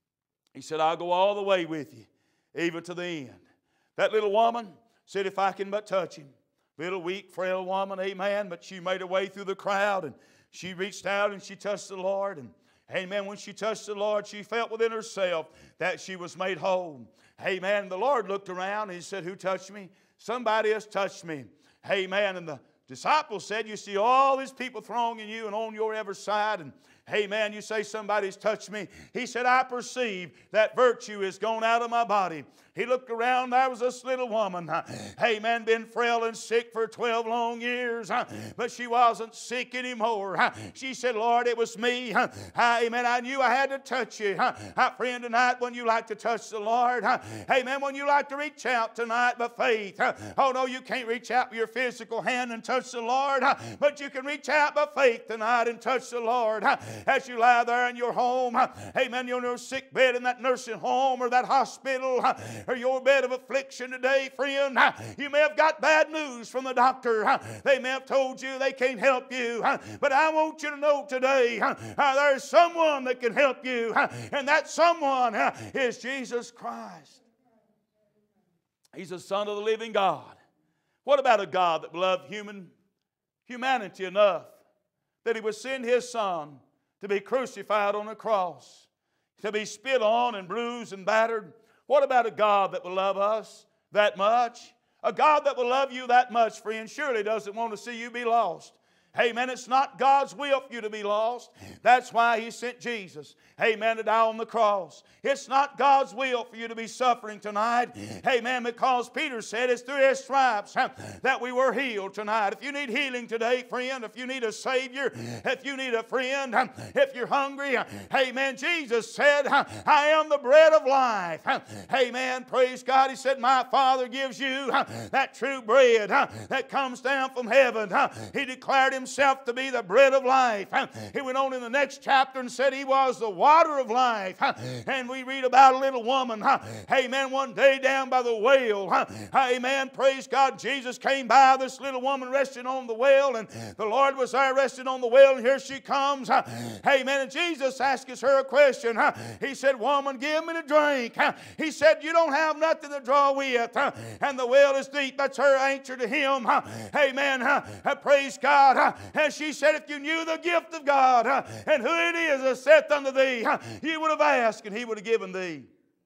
He said, I'll go all the way with you, even to the end. That little woman said, if I can but touch Him. Little weak, frail woman, amen, but she made her way through the crowd, and she reached out and she touched the Lord. And amen, when she touched the Lord, she felt within herself that she was made whole. Amen. The Lord looked around and He said, who touched me? Somebody has touched me. Amen. And the disciples said, you see all these people thronging you and on your every side, and amen, you say somebody's touched me. He said, I perceive that virtue is gone out of my body. He looked around, there was this little woman, amen, been frail and sick for twelve long years, but she wasn't sick anymore. She said, Lord, it was me. Amen, I knew I had to touch you. Friend, tonight, when you like to touch the Lord, amen, when you like to reach out tonight by faith, oh no, you can't reach out with your physical hand and touch the Lord, but you can reach out by faith tonight and touch the Lord. As you lie there in your home, amen, you're in your sick bed in that nursing home or that hospital, or your bed of affliction today, friend, you may have got bad news from the doctor. They may have told you they can't help you. But I want you to know today, there's someone that can help you. And that someone is Jesus Christ. He's the Son of the living God. What about a God that loved human humanity enough that He would send His Son to be crucified on a cross, to be spit on and bruised and battered? What about a God that will love us that much? A God that will love you that much, friend, surely doesn't want to see you be lost. Amen. It's not God's will for you to be lost. That's why He sent Jesus, amen, to die on the cross. It's not God's will for you to be suffering tonight. Amen. Because Peter said it's through His stripes that we were healed tonight. If you need healing today, friend, if you need a Savior, if you need a friend, if you're hungry, amen, Jesus said, I am the bread of life. Amen. Praise God. He said, my Father gives you that true bread that comes down from heaven. He declared Himself to be the bread of life. He went on in the next chapter and said He was the water of life. And we read about a little woman, amen, one day down by the well. Amen. Praise God. Jesus came by, this little woman resting on the well, and the Lord was there resting on the well, and here she comes. Amen. And Jesus asks her a question. He said, woman, give me to drink. He said, you don't have nothing to draw with, and the well is deep. That's her answer to Him. Amen. Praise God. And she said, if you knew the gift of God and who it is that saith unto thee, you would have asked, and He would have given thee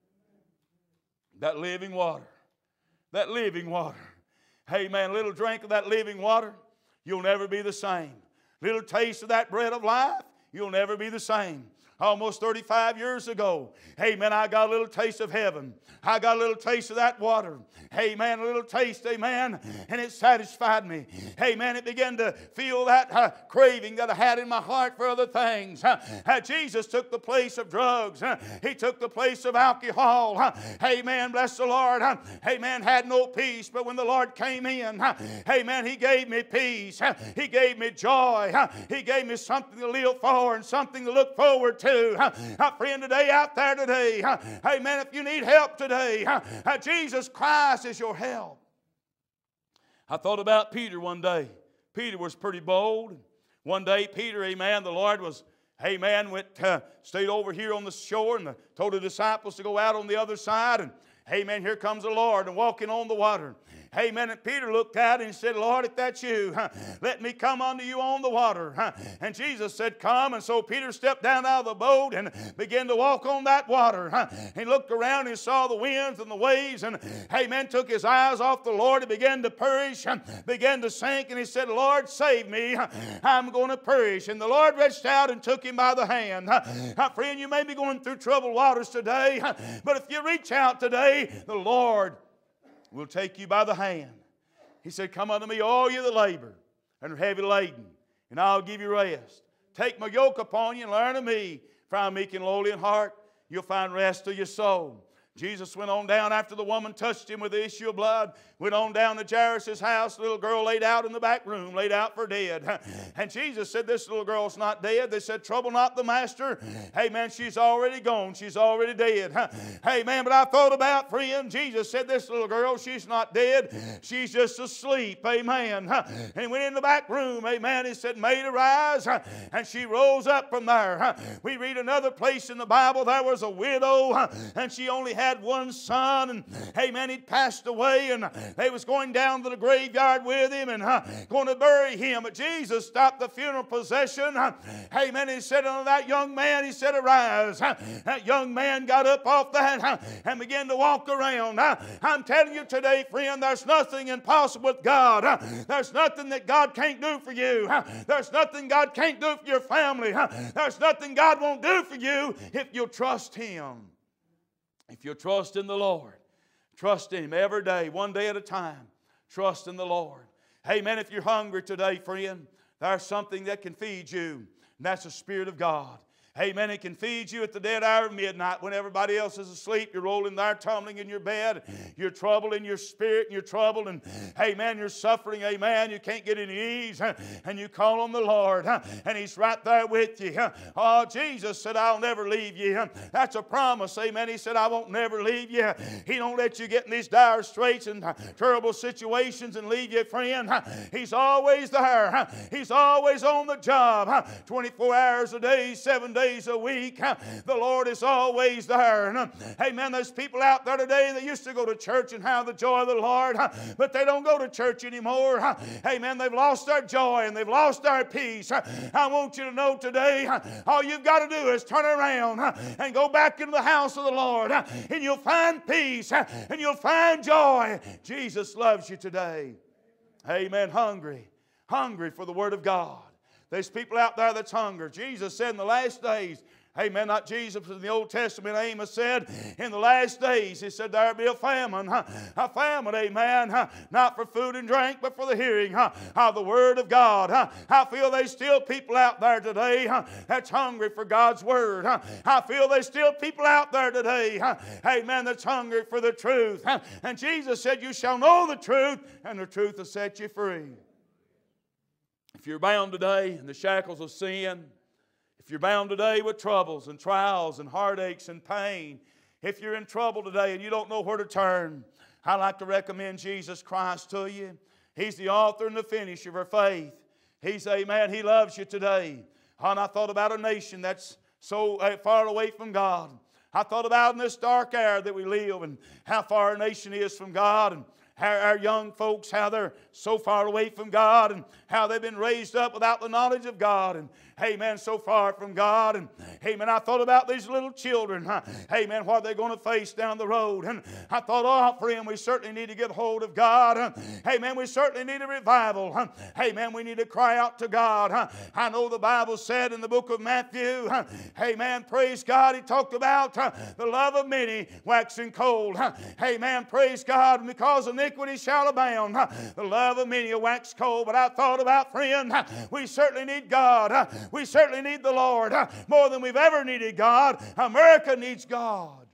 that living water. That living water. Amen. A little drink of that living water, you'll never be the same. Little taste of that bread of life, you'll never be the same. Almost thirty-five years ago, amen, I got a little taste of heaven. I got a little taste of that water. Amen, a little taste, amen, and it satisfied me. Amen, it began to feel that uh, craving that I had in my heart for other things. Uh, uh, Jesus took the place of drugs. Uh, he took the place of alcohol. Uh, amen, bless the Lord. Uh, amen, had no peace, but when the Lord came in, uh, amen, He gave me peace. Uh, he gave me joy. Uh, he gave me something to live for and something to look forward to. Uh, friend, today, out there today, uh, amen, if you need help today, uh, uh, Jesus Christ is your help. I thought about Peter one day. Peter was pretty bold. One day, Peter, amen, the Lord was, amen, went, uh, stayed over here on the shore and told the disciples to go out on the other side. And, amen, here comes the Lord and walking on the water. Amen. And Peter looked out and he said, Lord, if that's you, huh, let me come unto you on the water. Huh. And Jesus said, come. And so Peter stepped down out of the boat and began to walk on that water. Huh. He looked around and saw the winds and the waves and, amen, took his eyes off the Lord and began to perish, huh, began to sink. And he said, Lord, save me. Huh. I'm going to perish. And the Lord reached out and took him by the hand. Huh. Huh, friend, you may be going through troubled waters today, huh, but if you reach out today, the Lord will take you by the hand. He said, come unto me, all you that labor and are heavy laden, and I'll give you rest. Take my yoke upon you and learn of me, for I am meek and lowly in heart. You'll find rest to your soul. Jesus went on down after the woman touched him with the issue of blood. Went on down to Jairus' house. The little girl laid out in the back room, laid out for dead. And Jesus said, this little girl's not dead. They said, trouble not the master. Amen, she's already gone. She's already dead. Amen, but I thought about, friend, Jesus said, this little girl, she's not dead. She's just asleep. Amen. And he went in the back room. Amen, he said, maid, arise. And she rose up from there. We read another place in the Bible, there was a widow, and she only had had one son, and amen, he'd passed away, and they was going down to the graveyard with him and uh, going to bury him. But Jesus stopped the funeral procession. Uh, amen. He said unto that young man, he said, arise. Uh, that young man got up off that uh, and began to walk around. Uh, I'm telling you today, friend, there's nothing impossible with God. Uh, there's nothing that God can't do for you. Uh, there's nothing God can't do for your family. Uh, there's nothing God won't do for you if you'll trust Him. If you trust in the Lord, trust in Him every day, one day at a time. Trust in the Lord. Amen. If you're hungry today, friend, there's something that can feed you, and that's the Spirit of God. Amen. It can feed you at the dead hour of midnight when everybody else is asleep. You're rolling there, tumbling in your bed. You're troubled in your spirit, and you're troubled, and amen, you're suffering. Amen. You can't get any ease, and you call on the Lord, and He's right there with you. Oh, Jesus said, I'll never leave you. That's a promise. Amen. He said, I won't never leave you. He don't let you get in these dire straits and terrible situations and leave you, friend. He's always there. He's always on the job. twenty-four hours a day, seven days a week. The Lord is always there. Amen. There's people out there today that used to go to church and have the joy of the Lord, but they don't go to church anymore. Amen. They've lost their joy and they've lost their peace. I want you to know today, all you've got to do is turn around and go back into the house of the Lord, and you'll find peace and you'll find joy. Jesus loves you today. Amen. Hungry. hungry for the Word of God. There's people out there that's hungry. Jesus said in the last days, amen, not Jesus, but in the Old Testament, Amos said, in the last days, he said, there'll be a famine, huh? a famine, amen, huh? not for food and drink, but for the hearing huh? of the Word of God. Huh? I feel there's still people out there today huh? that's hungry for God's Word. Huh? I feel there's still people out there today, huh? amen, that's hungry for the truth. Huh? And Jesus said, you shall know the truth, and the truth will set you free. If you're bound today in the shackles of sin, if you're bound today with troubles and trials and heartaches and pain, if you're in trouble today and you don't know where to turn, I'd like to recommend Jesus Christ to you. He's the author and the finisher of our faith. He's, amen, He loves you today. And I thought about a nation that's so far away from God. I thought about in this dark hour that we live and how far our nation is from God, and Our, our young folks, how they're so far away from God, and how they've been raised up without the knowledge of God, and amen, so far from God. And amen, I thought about these little children, huh? amen, what they're going to face down the road. And I thought, oh friend, we certainly need to get hold of God. Huh? Amen, we certainly need a revival. Huh? Amen, we need to cry out to God. Huh? I know the Bible said in the book of Matthew, huh? amen, praise God, He talked about huh? the love of many waxing cold. Huh? Amen, praise God, because iniquity shall abound, huh? the love of many will wax cold. But I thought about, friend, huh? we certainly need God. Huh? We certainly need the Lord huh? more than we've ever needed God. America needs God.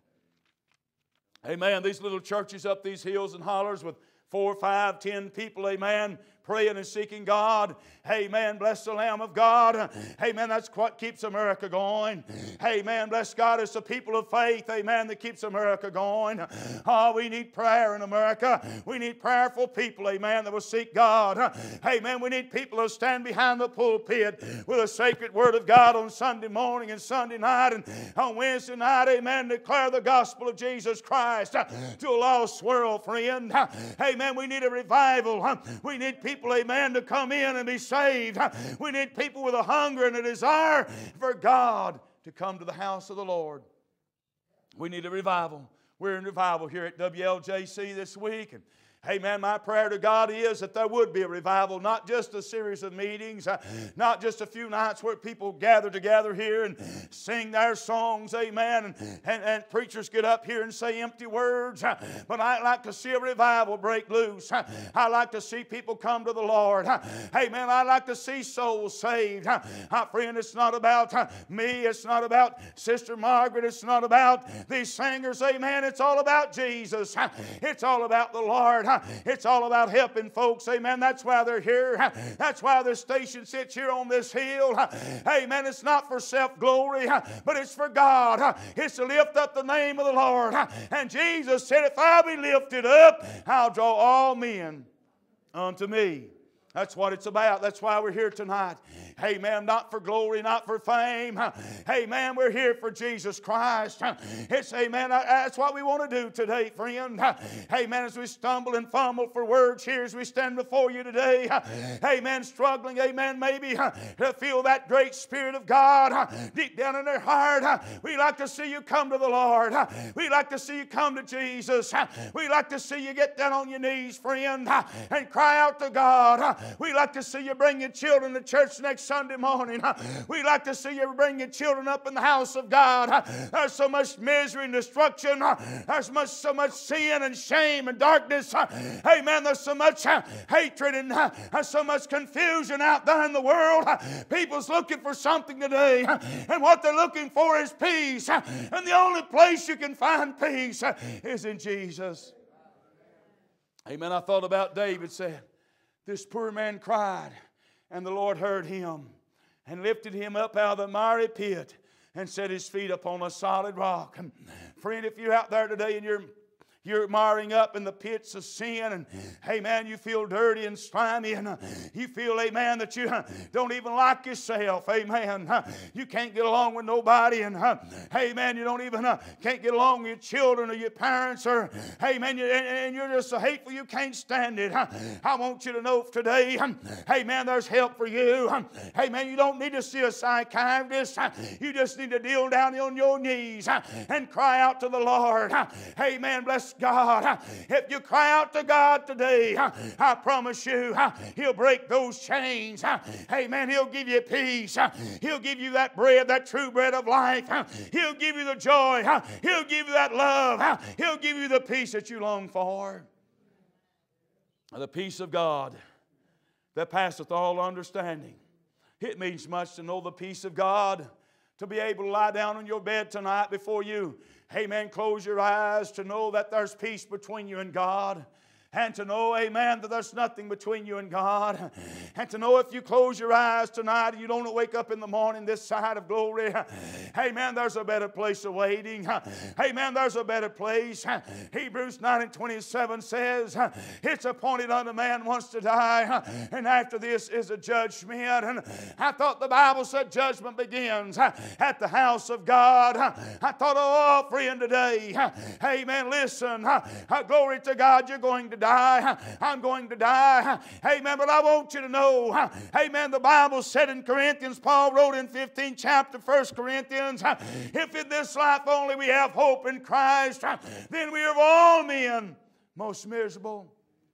Amen. These little churches up these hills and hollers with four, five, ten people, amen, praying and seeking God. Amen. Bless the Lamb of God. Amen. That's what keeps America going. Amen. Bless God. It's the people of faith, amen, that keeps America going. Oh, we need prayer in America. We need prayerful people, amen, that will seek God. Amen. We need people who stand behind the pulpit with a sacred Word of God on Sunday morning and Sunday night, and on Wednesday night, amen, declare the gospel of Jesus Christ to a lost world, friend. Amen. We need a revival. We need people, amen, to come in and be saved. We need people with a hunger and a desire for God to come to the house of the Lord. We need a revival. We're in revival here at W L J C this week. And amen, my prayer to God is that there would be a revival, not just a series of meetings, uh, not just a few nights where people gather together here and sing their songs, amen, and, and, and preachers get up here and say empty words. Uh, but I'd like to see a revival break loose. Uh, I'd like to see people come to the Lord. Uh, amen, I'd like to see souls saved. Uh, uh, friend, it's not about uh, me. It's not about Sister Margaret. It's not about these singers, amen. It's all about Jesus. Uh, it's all about the Lord. It's all about helping folks, amen. That's why they're here. That's why this station sits here on this hill. Amen. It's not for self-glory, but it's for God. It's to lift up the name of the Lord. And Jesus said, if I be lifted up, I'll draw all men unto me. That's what it's about. That's why we're here tonight. Amen. Not for glory, not for fame. Amen. We're here for Jesus Christ. It's, amen, that's what we want to do today, friend. Amen. As we stumble and fumble for words here as we stand before you today. Amen. Struggling, amen, maybe to feel that great Spirit of God deep down in their heart. We like to see you come to the Lord. We like to see you come to Jesus. We like to see you get down on your knees, friend, and cry out to God. We like to see you bring your children to church next Sunday morning. We like to see you bring your children up in the house of God. There's so much misery and destruction. There's much, so much sin and shame and darkness. Amen. There's so much hatred and so much confusion out there in the world. People's looking for something today, and what they're looking for is peace. And the only place you can find peace is in Jesus. Amen. I thought about David said, this poor man cried, and the Lord heard him and lifted him up out of the miry pit and set his feet upon a solid rock. And friend, if you're out there today and you're You're marring up in the pits of sin, and amen, you feel dirty and slimy, and uh, you feel, amen, that you uh, don't even like yourself, amen. Uh, you can't get along with nobody, and uh, amen, you don't even uh, can't get along with your children or your parents, or amen, you, and, and you're just so hateful you can't stand it. Uh, I want you to know today, um, amen, there's help for you. Um, amen, you don't need to see a psychiatrist. Uh, you just need to kneel down on your knees uh, and cry out to the Lord. Uh, amen, bless bless God. If you cry out to God today, I promise you, He'll break those chains. Amen. He'll give you peace. He'll give you that bread, that true bread of life. He'll give you the joy. He'll give you that love. He'll give you the peace that you long for. The peace of God that passeth all understanding. It means much to know the peace of God, to be able to lie down on your bed tonight before you, amen, close your eyes, to know that there's peace between you and God. And to know, amen, that there's nothing between you and God. And to know if you close your eyes tonight and you don't wake up in the morning this side of glory, amen, there's a better place awaiting. Amen, there's a better place. Hebrews nine and twenty-seven says, it's appointed unto man once to die, and after this is a judgment. And I thought the Bible said judgment begins at the house of God. I thought, oh, friend, today, amen, listen, glory to God, you're going to die. I'm going to die. Amen. But I want you to know, amen, the Bible said in Corinthians, Paul wrote in fifteenth chapter, First Corinthians, if in this life only we have hope in Christ, then we are of all men most miserable.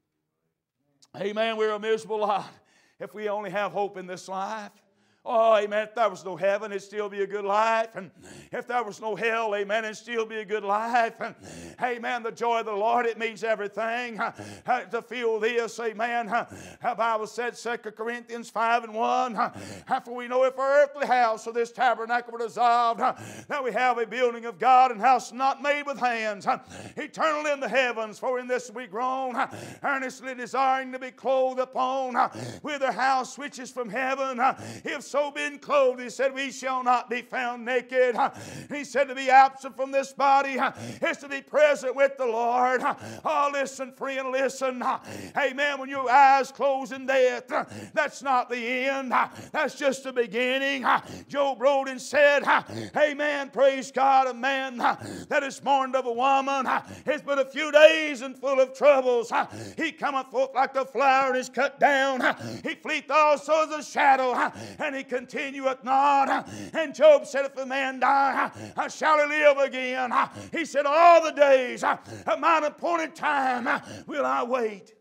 Amen. We're a miserable lot if we only have hope in this life. Oh, amen, if there was no heaven, it'd still be a good life. And if there was no hell, amen, it'd still be a good life. And amen, the joy of the Lord, it means everything. Uh, to feel this, amen. Uh, the Bible said, Second Corinthians five and one, uh, for we know if our earthly house or this tabernacle were dissolved, uh, that we have a building of God and house not made with hands, uh, eternal in the heavens, for in this we groan, uh, earnestly desiring to be clothed upon uh, with a house which is from heaven. Uh, if so been clothed, he said, we shall not be found naked. He said to be absent from this body is to be present with the Lord. Oh, listen, friend, listen. Amen. When your eyes close in death, that's not the end. That's just the beginning. Job wrote and said, amen, praise God, a man that is mourned of a woman is but a few days and full of troubles. He cometh forth like the flower and is cut down. He fleeth also as a shadow, and he continueth not. And Job said, if a man die, shall he live again? He said, all the days of mine appointed time will I wait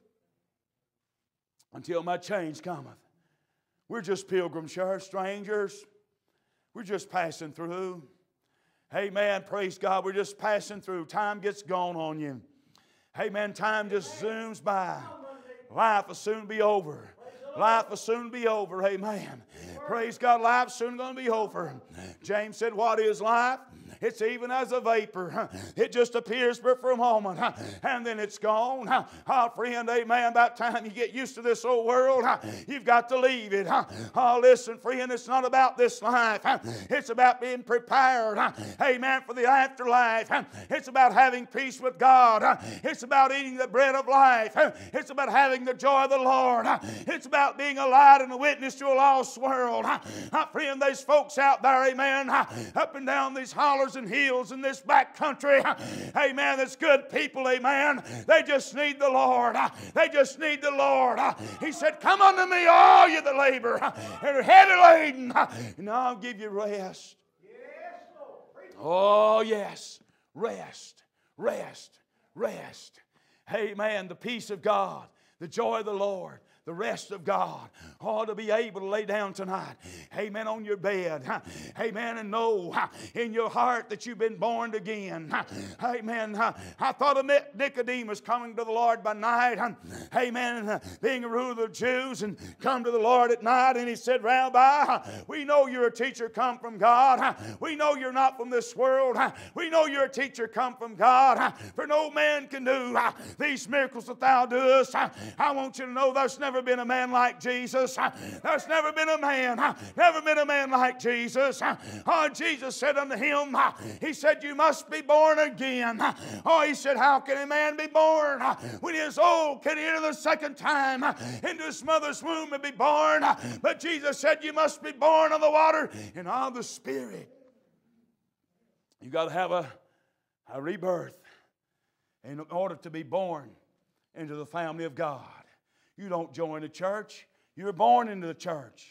until my change cometh. We're just pilgrims here, strangers. We're just passing through. Amen. Praise God. We're just passing through. Time gets gone on you. Amen. Time just zooms by. Life will soon be over. Life will soon be over. Amen. Praise God. Life's soon going to be over. James said, what is life? It's even as a vapor. It just appears for a moment, and then it's gone. Oh, friend, amen. About time you get used to this old world, you've got to leave it. Oh, listen, friend, it's not about this life. It's about being prepared, amen, for the afterlife. It's about having peace with God. It's about eating the bread of life. It's about having the joy of the Lord. It's about being a light and a witness to a lost world. Friend, there's folks out there, amen, up and down these hollers and hills in this back country, amen, that's good people, amen. They just need the Lord. They just need the Lord. He said, come unto me, all you that labor and are heavy laden, and I'll give you rest. Oh, yes. Rest, rest, rest. Amen. The peace of God, the joy of the Lord, the rest of God. Oh, to be able to lay down tonight, amen, on your bed, amen, and know in your heart that you've been born again. Amen. I thought of Nicodemus coming to the Lord by night, amen, being a ruler of the Jews, and come to the Lord at night, and he said, Rabbi, we know you're a teacher come from God. We know you're not from this world. We know you're a teacher come from God, for no man can do these miracles that thou doest. I want you to know there's never been a man like Jesus. There's never been a man, never been a man like Jesus. Oh, Jesus said unto him, he said, you must be born again. Oh, he said, how can a man be born when he is old? Can he enter the second time into his mother's womb and be born? But Jesus said, you must be born of the water and of the Spirit. You got to have a, a rebirth in order to be born into the family of God. You don't join the church. You're born into the church.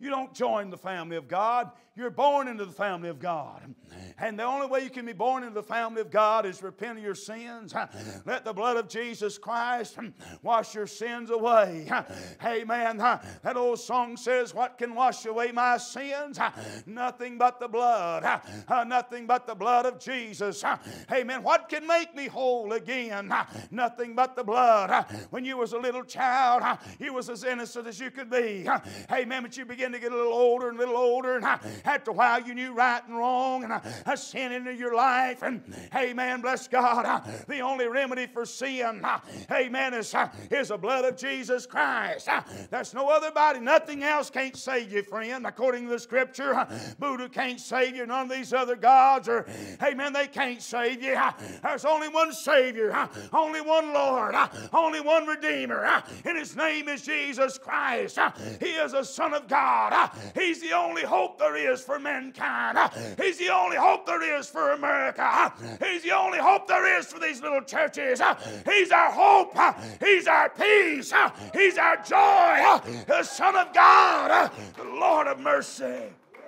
You don't join the family of God. You're born into the family of God. And the only way you can be born into the family of God is repent of your sins. Let the blood of Jesus Christ wash your sins away. Amen. That old song says, what can wash away my sins? Nothing but the blood. Nothing but the blood of Jesus. Amen. What can make me whole again? Nothing but the blood. When you was a little child, you was as innocent as you could be. Amen. But you begin to get a little older and a little older, and after a while you knew right and wrong, and a sin into your life, and amen, bless God, the only remedy for sin, amen, is, is the blood of Jesus Christ. There's no other body, nothing else can't save you, friend, according to the Scripture. Buddha can't save you, none of these other gods, or amen, they can't save you. There's only one Savior, only one Lord, only one Redeemer, and His name is Jesus Christ. He is the Son of God. He's the only hope there is for mankind. He's the only hope there is for America. He's the only hope there is for these little churches. He's our hope. He's our peace. He's our joy. The Son of God, the Lord of mercy.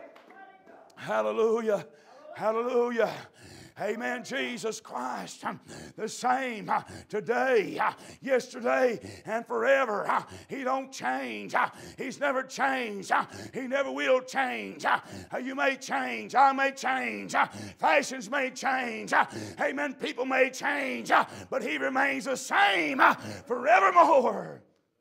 Hallelujah. Hallelujah. Amen. Jesus Christ, the same today, yesterday, and forever. He don't change. He's never changed. He never will change. You may change. I may change. Fashions may change. Amen. People may change. But He remains the same forevermore.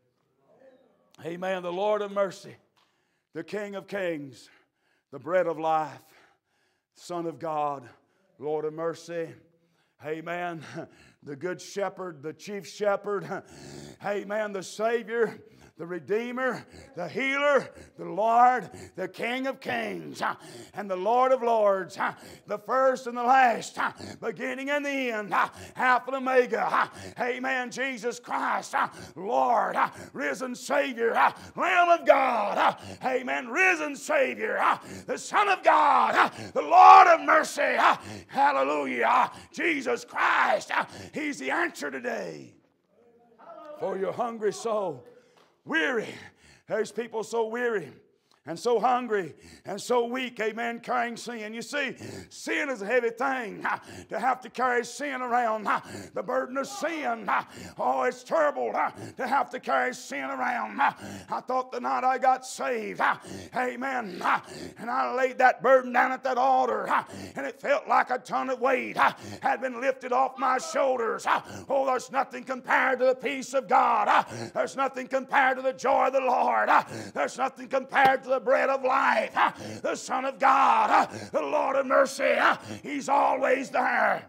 Amen. The Lord of mercy, the King of kings, the bread of life, Son of God, Lord of mercy, amen, the good shepherd, the chief shepherd, amen, the Savior, the Redeemer, the Healer, the Lord, the King of kings, and the Lord of lords, the first and the last, beginning and the end, Alpha and Omega, amen, Jesus Christ, Lord, risen Savior, Lamb of God, amen, risen Savior, the Son of God, the Lord of mercy, hallelujah, Jesus Christ, He's the answer today for your hungry soul. Weary. There's people so weary and so hungry and so weak, amen, carrying sin. You see, sin is a heavy thing. To have to carry sin around, the burden of sin, oh, it's terrible to have to carry sin around. I thought the night I got saved, amen, and I laid that burden down at that altar, and it felt like a ton of weight had been lifted off my shoulders. Oh, there's nothing compared to the peace of God. There's nothing compared to the joy of the Lord. There's nothing compared to the bread of life, the Son of God, the Lord of mercy. He's always there.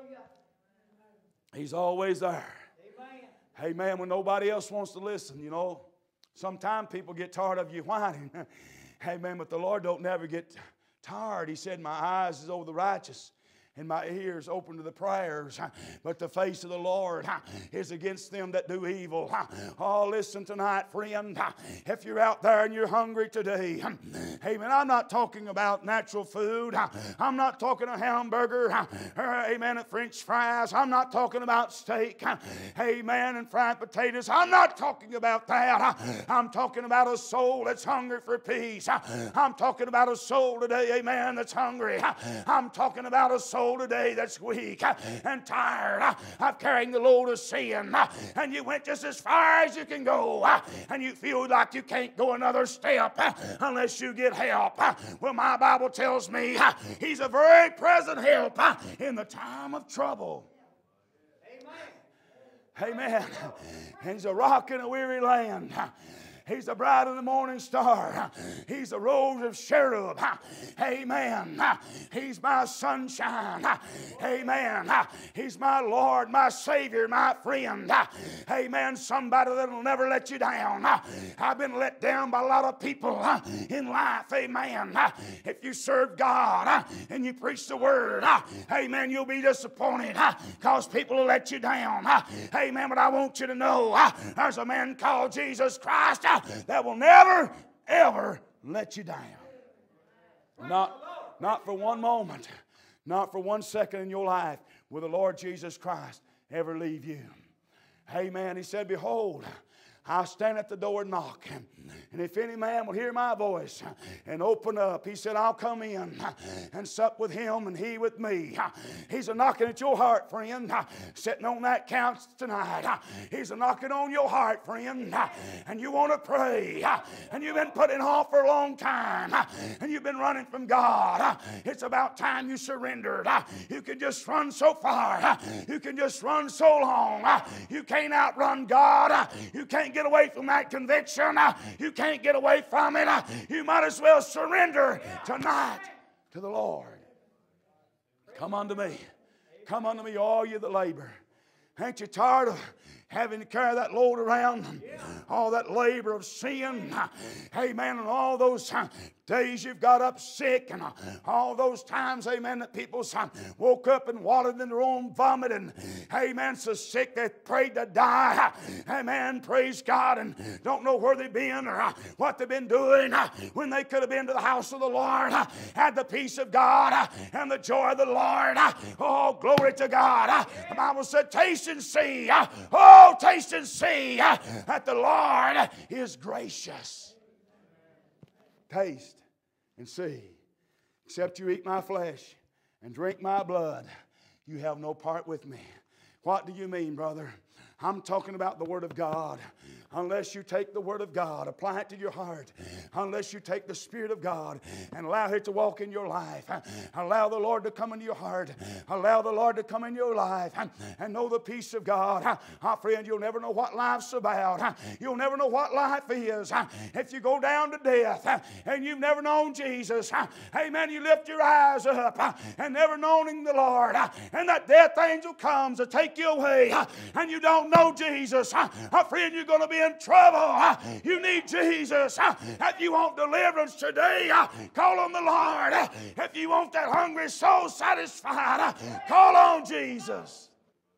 He's always there. Amen. Amen. When nobody else wants to listen, you know, sometimes people get tired of you whining. Amen. But the Lord don't never get tired. He said, my eyes is over the righteous, and my ears open to the prayers, but the face of the Lord is against them that do evil. Oh, listen tonight, friend. If you're out there and you're hungry today, amen, I'm not talking about natural food. I'm not talking a hamburger, amen, and French fries. I'm not talking about steak, amen, and fried potatoes. I'm not talking about that. I'm talking about a soul that's hungry for peace. I'm talking about a soul today, amen, that's hungry. I'm talking about a soul today that's weak and tired of carrying the load of sin, and you went just as far as you can go, and you feel like you can't go another step unless you get help. Well, my Bible tells me He's a very present help in the time of trouble. Amen. Amen. He's a rock in a weary land. He's the bright of the morning star. He's the rose of Sharon. Amen. He's my sunshine. Amen. He's my Lord, my Savior, my friend. Amen. Somebody that'll never let you down. I've been let down by a lot of people in life. Amen. If you serve God and you preach the Word, amen, you'll be disappointed because people will let you down. Amen. But I want you to know there's a man called Jesus Christ that will never, ever let you down. Not, not for one moment, not for one second in your life will the Lord Jesus Christ ever leave you. Amen. He said, behold, I'll stand at the door and knock. And if any man will hear my voice and open up, he said, I'll come in and sup with him and he with me. He's a knocking at your heart, friend, sitting on that couch tonight. He's a knocking on your heart, friend, and you want to pray, and you've been putting off for a long time, and you've been running from God. It's about time you surrendered. You can just run so far. You can just run so long. You can't outrun God. You can't get away from that conviction. You can't get away from it. You might as well surrender tonight to the Lord. Come unto me. Come unto me, all you that labor. Ain't you tired of having to carry that load around? All that labor of sin. Amen. And all those days you've got up sick, and all those times, amen, that people woke up and wallowed in their own vomit, and amen, so sick they prayed to die. Amen. Praise God, and don't know where they've been or what they've been doing when they could have been to the house of the Lord, had the peace of God and the joy of the Lord. Oh, glory to God. The Bible said, taste and see. Oh, taste and see that the Lord is gracious. Taste and see. Except you eat my flesh and drink my blood, you have no part with me. What do you mean, brother? I'm talking about the Word of God. Unless you take the Word of God, apply it to your heart, unless you take the Spirit of God and allow it to walk in your life, allow the Lord to come into your heart, allow the Lord to come in your life, and know the peace of God. My friend, you'll never know what life's about. You'll never know what life is. If you go down to death and you've never known Jesus, amen, you lift your eyes up and never knowing the Lord, and that death angel comes to take you away, and you don't know Jesus, my friend, you're going to be in trouble. You need Jesus. If you want deliverance today, call on the Lord. If you want that hungry soul satisfied, call on Jesus.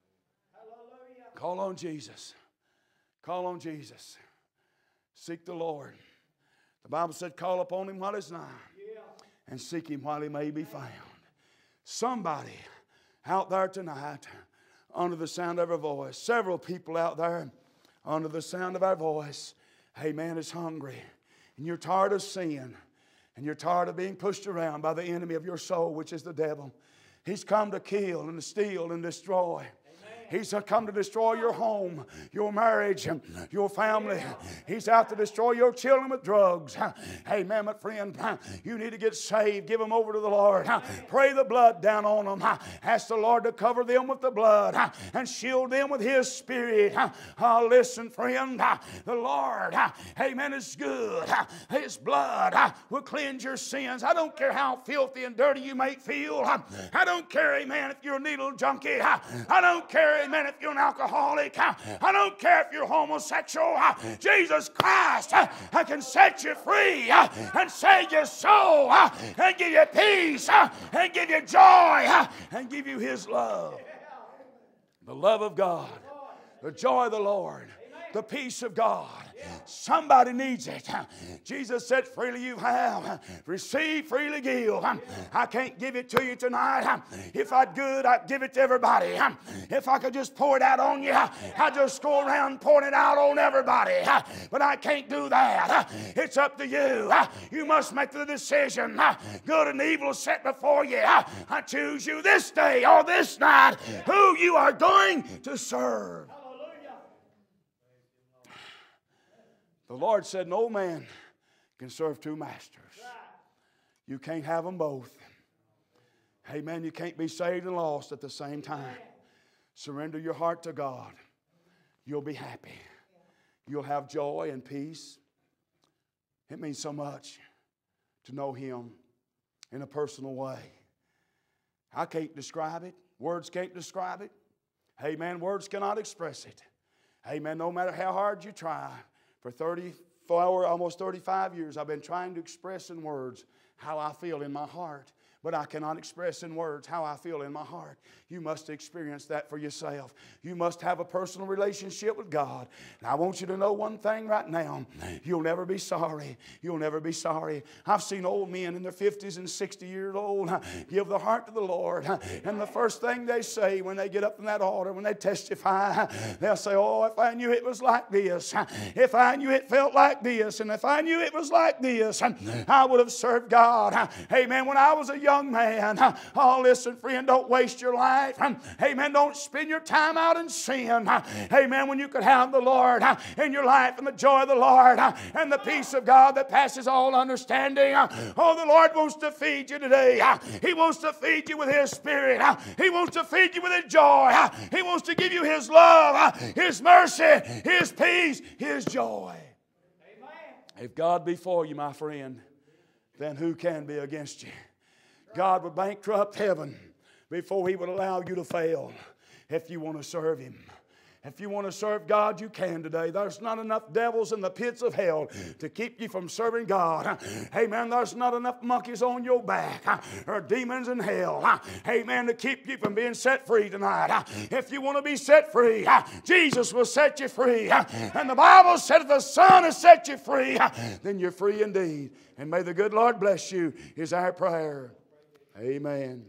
Call on Jesus. Call on Jesus. Seek the Lord. The Bible said, call upon him while he's nigh, and seek him while he may be found. Somebody out there tonight, under the sound of our voice, several people out there under the sound of our voice, amen, is hungry. And you're tired of sin. And you're tired of being pushed around by the enemy of your soul, which is the devil. He's come to kill and to steal and destroy. He's come to destroy your home, your marriage, your family. He's out to destroy your children with drugs. Amen, my friend. You need to get saved. Give them over to the Lord. Pray the blood down on them. Ask the Lord to cover them with the blood and shield them with His Spirit. Oh, listen, friend. The Lord, amen, is good. His blood will cleanse your sins. I don't care how filthy and dirty you may feel. I don't care, amen, if you're a needle junkie. I don't care, amen, if you're an alcoholic. I don't care if you're homosexual. Jesus Christ can set you free and save your soul and give you peace and give you joy and give you His love. The love of God, the joy of the Lord, the peace of God. Somebody needs it. Jesus said, freely you have, receive, freely give. I can't give it to you tonight. If I could, I'd give it to everybody. If I could just pour it out on you, I'd just go around pouring it out on everybody. But I can't do that. It's up to you. You must make the decision. Good and evil set before you. I choose you this day or this night who you are going to serve. The Lord said, no man can serve two masters. You can't have them both. Amen. You can't be saved and lost at the same time. Surrender your heart to God. You'll be happy. You'll have joy and peace. It means so much to know Him in a personal way. I can't describe it. Words can't describe it. Amen. Words cannot express it. Amen. No matter how hard you try. For thirty-four, almost thirty-five years, I've been trying to express in words how I feel in my heart but I cannot express in words how I feel in my heart. You must experience that for yourself. You must have a personal relationship with God. And I want you to know one thing right now. You'll never be sorry. You'll never be sorry. I've seen old men in their fifties and sixty years old give their heart to the Lord. And the first thing they say when they get up from that altar, when they testify, they'll say, oh, if I knew it was like this, if I knew it felt like this, and if I knew it was like this, I would have served God. Amen. When I was a young man, oh, listen, friend, don't waste your life. Amen. Don't spend your time out in sin. Amen. When you could have the Lord in your life and the joy of the Lord and the peace of God that passes all understanding. Oh, the Lord wants to feed you today. He wants to feed you with His Spirit. He wants to feed you with His joy. He wants to give you His love, His mercy, His peace, His joy. Amen. If God be for you, my friend, then who can be against you? God would bankrupt heaven before He would allow you to fail if you want to serve Him. If you want to serve God, you can today. There's not enough devils in the pits of hell to keep you from serving God. Amen. There's not enough monkeys on your back or demons in hell. Amen. To keep you from being set free tonight. If you want to be set free, Jesus will set you free. And the Bible said if the Son has set you free, then you're free indeed. And may the good Lord bless you is our prayer. Amen.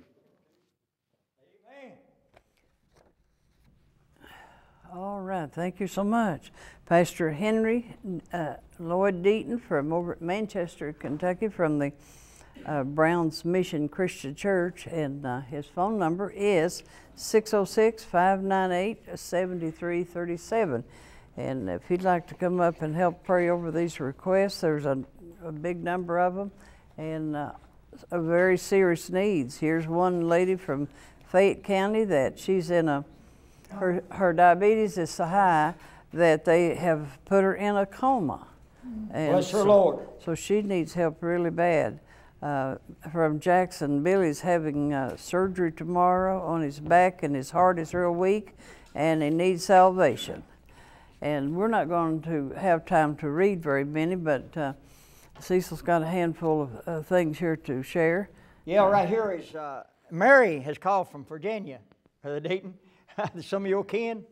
All right, thank you so much. Pastor Henry uh, Lloyd Deaton from over at Manchester, Kentucky, from the uh, Browns Mission Christian Church, and uh, his phone number is six oh six, five nine eight, seven three three seven. And if he'd like to come up and help pray over these requests, there's a, a big number of them, and uh, a very serious needs. Here's one lady from Fayette County that she's in a Her, her diabetes is so high that they have put her in a coma. And Bless her, so, Lord. So she needs help really bad. Uh, from Jackson, Billy's having uh, surgery tomorrow on his back, and his heart is real weak, and he needs salvation. And we're not going to have time to read very many, but uh, Cecil's got a handful of uh, things here to share. Yeah, right here is uh, Mary has called from Virginia, Brother Deaton. Some of your kin?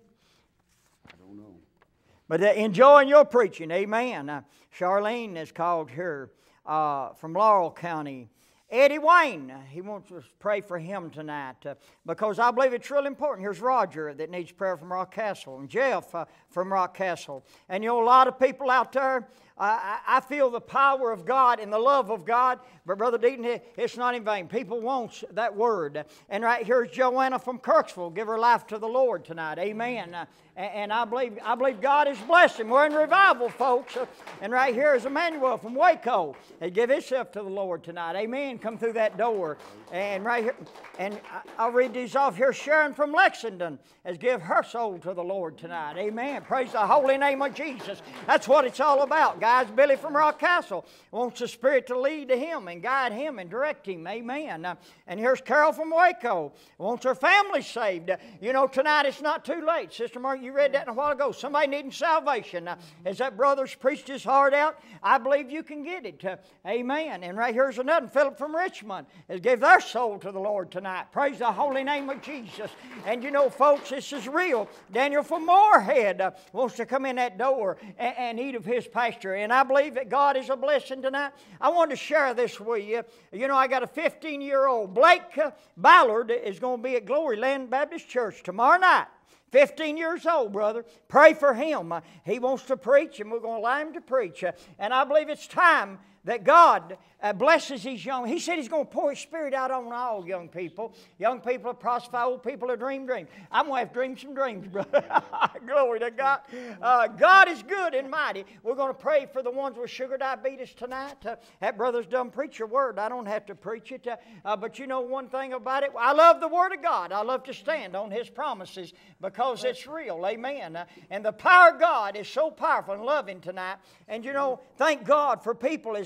I don't know. But uh, enjoying your preaching, amen. Uh, Charlene has called here uh, from Laurel County. Eddie Wayne, he wants us to pray for him tonight uh, because I believe it's real important. Here's Roger that needs prayer from Rock Castle, and Jeff uh, from Rock Castle. And you know, a lot of people out there, uh, I feel the power of God and the love of God, but Brother Deaton, it's not in vain. People want that word. And right here is Joanna from Kirksville. Give her life to the Lord tonight. Amen. Uh, and I believe I believe God is blessing. We're in revival, folks. And right here is Emmanuel from Waco. He give himself to the Lord tonight. Amen. Come through that door. And right here, and I'll read these off here. Sharon from Lexington has give her soul to the Lord tonight. Amen. Praise the holy name of Jesus. That's what it's all about, guys. Billy from Rock Castle wants the Spirit to lead to him and guide him and direct him. Amen. Uh, and here's Carol from Waco. Wants her family saved. Uh, you know, tonight it's not too late. Sister Mark, you read that a while ago. Somebody needing salvation. Uh, as that brother's preached his heart out, I believe you can get it. Uh, amen. And right here's another. Philip from Richmond has gave their soul to the Lord tonight. Praise the holy name of Jesus. And you know, folks, this is real. Daniel from Moorhead uh, wants to come in that door and, and eat of his pasture. And I believe that God is a blessing tonight. I wanted to share this with you. You know, I got a fifteen-year-old. Blake uh, Ballard is going to be at Gloryland Baptist Church tomorrow night. fifteen years old, brother. Pray for him. Uh, he wants to preach, and we're going to allow him to preach. Uh, and I believe it's time that God uh, blesses these young. He said He's going to pour His Spirit out on all young people. Young people that prophesy, old people that dream dreams. I'm going to have to dream some dreams, brother. Glory to God. Uh, God is good and mighty. We're going to pray for the ones with sugar diabetes tonight. Uh, that brother's done preach your word. I don't have to preach it. Uh, uh, but you know one thing about it? I love the Word of God. I love to stand on His promises because it's real. Amen. Uh, and the power of God is so powerful and loving tonight. And you know, thank God for people as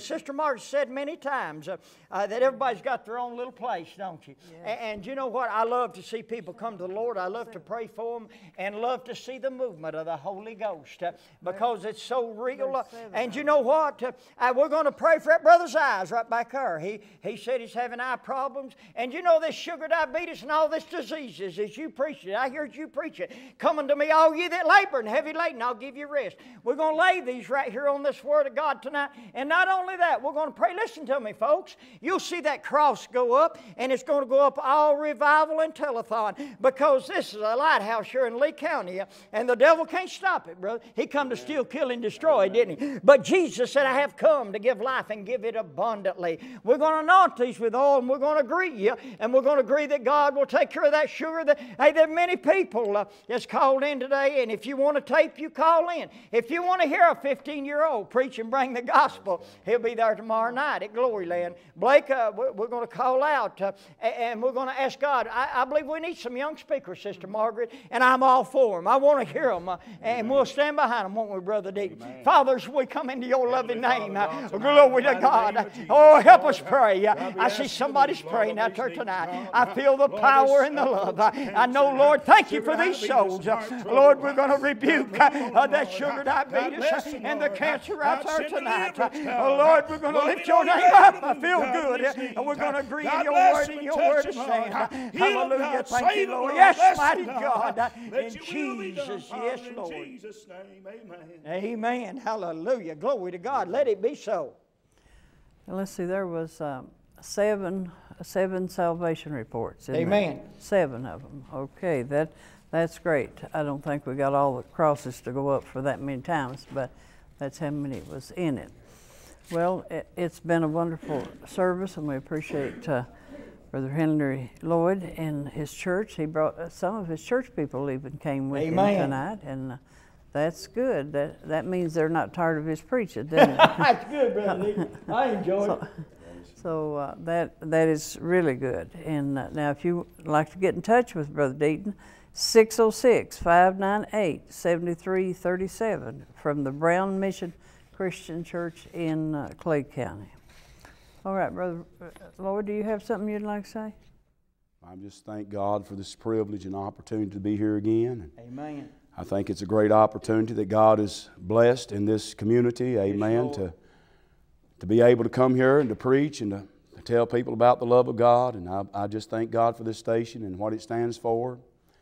Sister Margaret said many times uh, uh, that everybody's got their own little place, don't you? Yes. And, and you know what? I love to see people come to the Lord. I love to pray for them and love to see the movement of the Holy Ghost uh, because it's so real. Uh, and you know what? Uh, uh, we're going to pray for that brother's eyes right back there. He, he said he's having eye problems. And you know this sugar diabetes and all this diseases as you preach it. I heard you preach it. Coming to me, all ye that labor and heavy laden, I'll give you rest. We're going to lay these right here on this Word of God tonight. And not only that, we're going to pray. Listen to me, folks. You'll see that cross go up, and it's going to go up all revival and telethon because this is a lighthouse here in Lee County, and the devil can't stop it, brother. He come to steal, kill, and destroy, didn't he? But Jesus said, I have come to give life and give it abundantly. We're going to anoint these with oil, and we're going to agree you, and we're going to agree that God will take care of that sugar. That, hey, there are many people uh, that's called in today, and if you want a tape, you call in. If you want to hear a fifteen-year-old preach and bring the gospel, he'll be there tomorrow night at Gloryland. Blake, uh, we're going to call out, uh, and we're going to ask God. I, I believe we need some young speakers, Sister Margaret, and I'm all for them. I want to hear them, uh, and we'll stand behind them, won't we, Brother Deaton? Amen. Fathers, we come into your loving name. Uh, glory to God. Oh, help us pray. Uh, I see somebody's praying out there tonight. I feel the power and the love. I, I know, Lord, thank you for these souls. Uh, Lord, we're going to rebuke uh, uh, that sugar diabetes uh, and the cancer out there tonight. Uh, oh, Lord, we're going to lift your name up. I feel good. Uh, and we're going to agree in your word and your word is saying. Uh, hallelujah. Thank you, Lord. Yes, mighty God. Uh, in Jesus, yes, Lord. Amen. Hallelujah. Glory to God. Let it be so. Now, let's see, there was um, seven seven salvation reports. Amen. There? Seven of them. Okay, that that's great. I don't think we got all the crosses to go up for that many times, but that's how many was in it. Well, it, it's been a wonderful service, and we appreciate uh, Brother Henry Lloyd and his church. He brought uh, some of his church people even came with Amen. him tonight, and uh, that's good. That that means they're not tired of his preaching, doesn't it? That's good, Brother. I enjoy so, it. So uh, that that is really good. And uh, now, if you would like to get in touch with Brother Deaton, six oh six, five nine eight, seven three three seven from the Brown Mission Christian Church in uh, Clay County. All right, Brother Lloyd, do you have something you'd like to say? I just thank God for this privilege and opportunity to be here again. Amen. I think it's a great opportunity that God has blessed in this community, amen, yes, to, to be able to come here and to preach and to, to tell people about the love of God. And I, I just thank God for this station and what it stands for.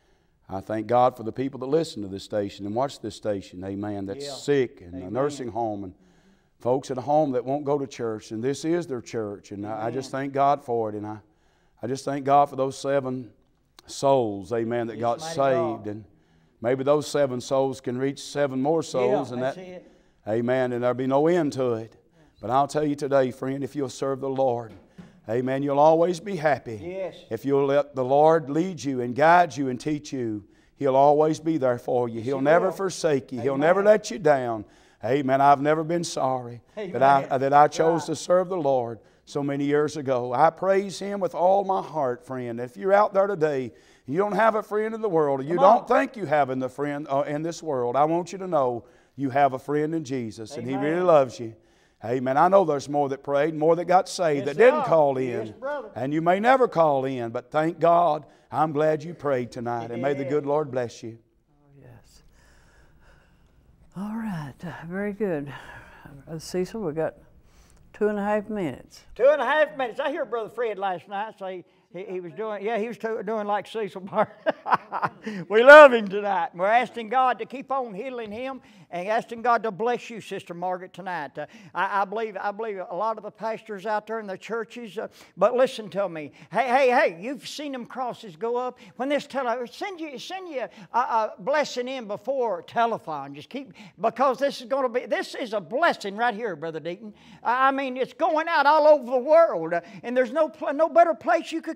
I thank God for the people that listen to this station and watch this station, amen, that's yeah. sick and Amen. a nursing home and folks at home that won't go to church, and this is their church. And I, I just thank God for it. And I, I just thank God for those seven souls, amen, that yes, got saved. God. And maybe those seven souls can reach seven more souls, yeah, and that's that, it. amen, and there'll be no end to it. But I'll tell you today, friend, if you'll serve the Lord, amen, you'll always be happy. Yes. If you'll let the Lord lead you and guide you and teach you, He'll always be there for you. He'll He never will. forsake you. He'll Amen. never let you down. Amen. I've never been sorry Amen. that I, that I chose Right. to serve the Lord so many years ago. I praise Him with all my heart, friend. If you're out there today and you don't have a friend in the world, or you Come don't on. think you have in the friend uh, in this world, I want you to know you have a friend in Jesus, and He Amen. really loves you. Amen. I know there's more that prayed, more that got saved, Yes, that there didn't are. call Yes, in. brother. And you may never call in, but thank God, I'm glad you prayed tonight, and may the Yeah. good Lord bless you. Yes. All right, very good. Uh, Cecil, we got two and a half minutes. Two and a half minutes. I heard Brother Fred last night say he, he was doing, yeah, he was to, doing like Cecil Martin. We love him tonight. We're asking God to keep on healing him and asking God to bless you, Sister Margaret, tonight. Uh, I, I believe I believe a lot of the pastors out there in the churches, uh, but listen to me. Hey, hey, hey, you've seen them crosses go up. When this tele, send you send you a, a blessing in before telethon. Just keep, because this is going to be, this is a blessing right here, Brother Deaton. I mean, it's going out all over the world, uh, and there's no, no better place you could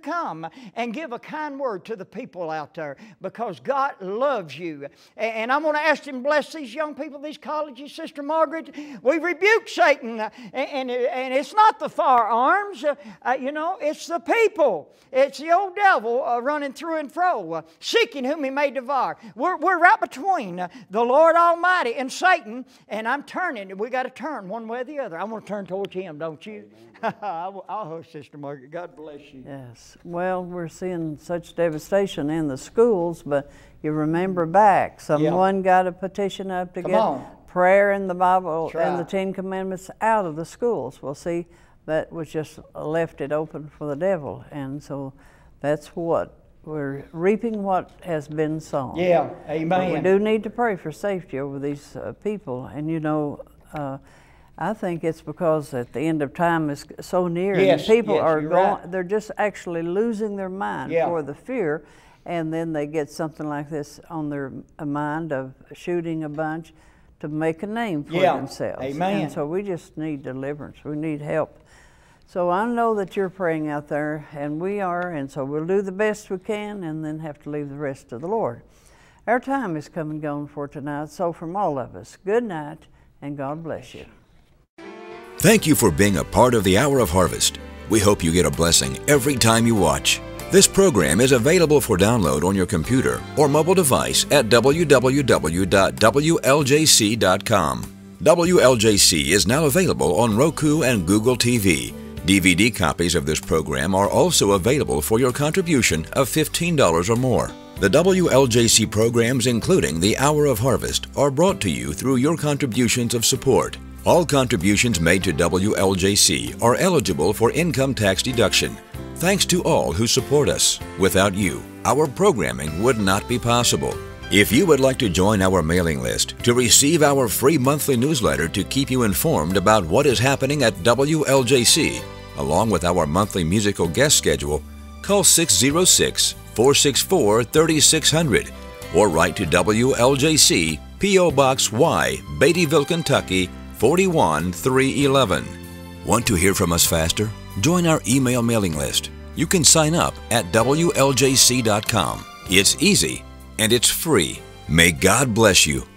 come and give a kind word to the people out there, because God loves you. And I'm going to ask Him to bless these young people, these colleges, Sister Margaret. We rebuke Satan, and, and, and it's not the firearms, uh, uh, you know, it's the people. It's the old devil uh, running through and fro, uh, seeking whom he may devour. We're, we're right between uh, the Lord Almighty and Satan, and I'm turning. We got to turn one way or the other. I want to turn towards Him, don't you? I'll, I'll host Sister Margaret. God bless you. Yes. Well, we're seeing such devastation in the schools, but you remember back, someone yeah. got a petition up to Come get on. prayer in the Bible That's and the right. Ten Commandments out of the schools. Well, see, that was just left it open for the devil, and so that's what we're reaping, what has been sown. Yeah, amen. But we do need to pray for safety over these uh, people, and you know, uh, I think it's because at the end of time is so near, yes, and people yes, are you're going, right. they're just actually losing their mind yeah. for the fear, and then they get something like this on their mind of shooting a bunch to make a name for yeah. themselves. Amen. And so we just need deliverance. We need help. So I know that you're praying out there, and we are, and so we'll do the best we can and then have to leave the rest to the Lord. Our time is come and gone for tonight, so from all of us, good night, and God bless you. Thank you for being a part of the Hour of Harvest. We hope you get a blessing every time you watch. This program is available for download on your computer or mobile device at w w w dot w l j c dot com. W L J C is now available on Roku and Google T V. D V D copies of this program are also available for your contribution of fifteen dollars or more. The W L J C programs, including the Hour of Harvest, are brought to you through your contributions of support. All contributions made to W L J C are eligible for income tax deduction. Thanks to all who support us. Without you, our programming would not be possible. If you would like to join our mailing list to receive our free monthly newsletter to keep you informed about what is happening at W L J C, along with our monthly musical guest schedule, call six oh six, four six four, three six zero zero or write to W L J C, P O Box Y, Beattyville, Kentucky, forty-one three eleven. Want to hear from us faster? Join our email mailing list. You can sign up at W L J C dot com. It's easy and it's free. May God bless you.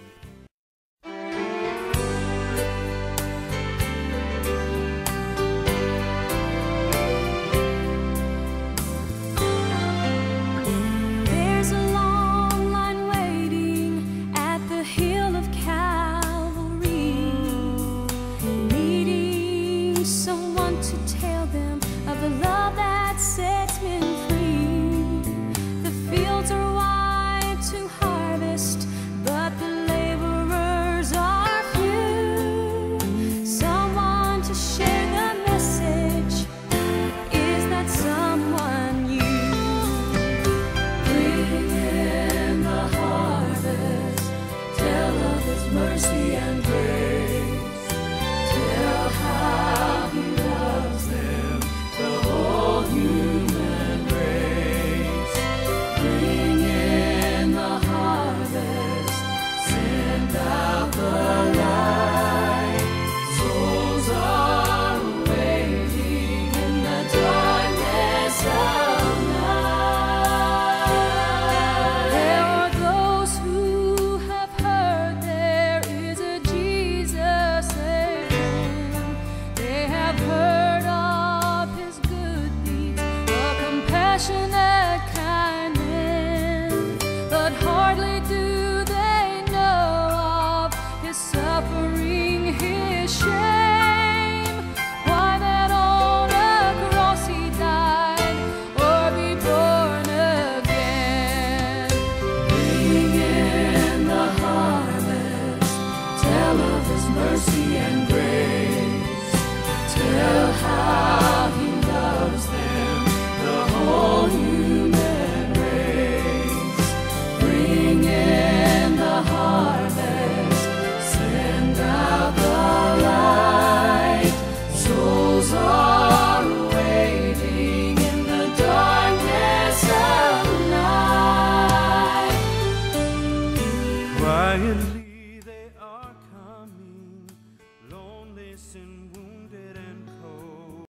There's a long line waiting at the hill of Calvary, needing someone to tell them of the love that sets men free. The fields are wide to harvest, but the laborers are few. Someone to share the message, is that someone you? Bring in the harvest, tell of His mercy and grace, tell how He loves them, the whole human race. Bring in the harvest, send out the light. Souls are waiting in the darkness of night. There are those who have heard there is a Jesus they claim. They have heard of His good deeds, a compassionate kind man, but hardly do they know of His suffering, His shame. Why that on a cross He died, or be born again. Bring in the harvest, tell of His mercy and grace, tell how He loves them, the whole human race. Bring in the harvest, send out the light. Souls are waiting in the darkness of night. Quietly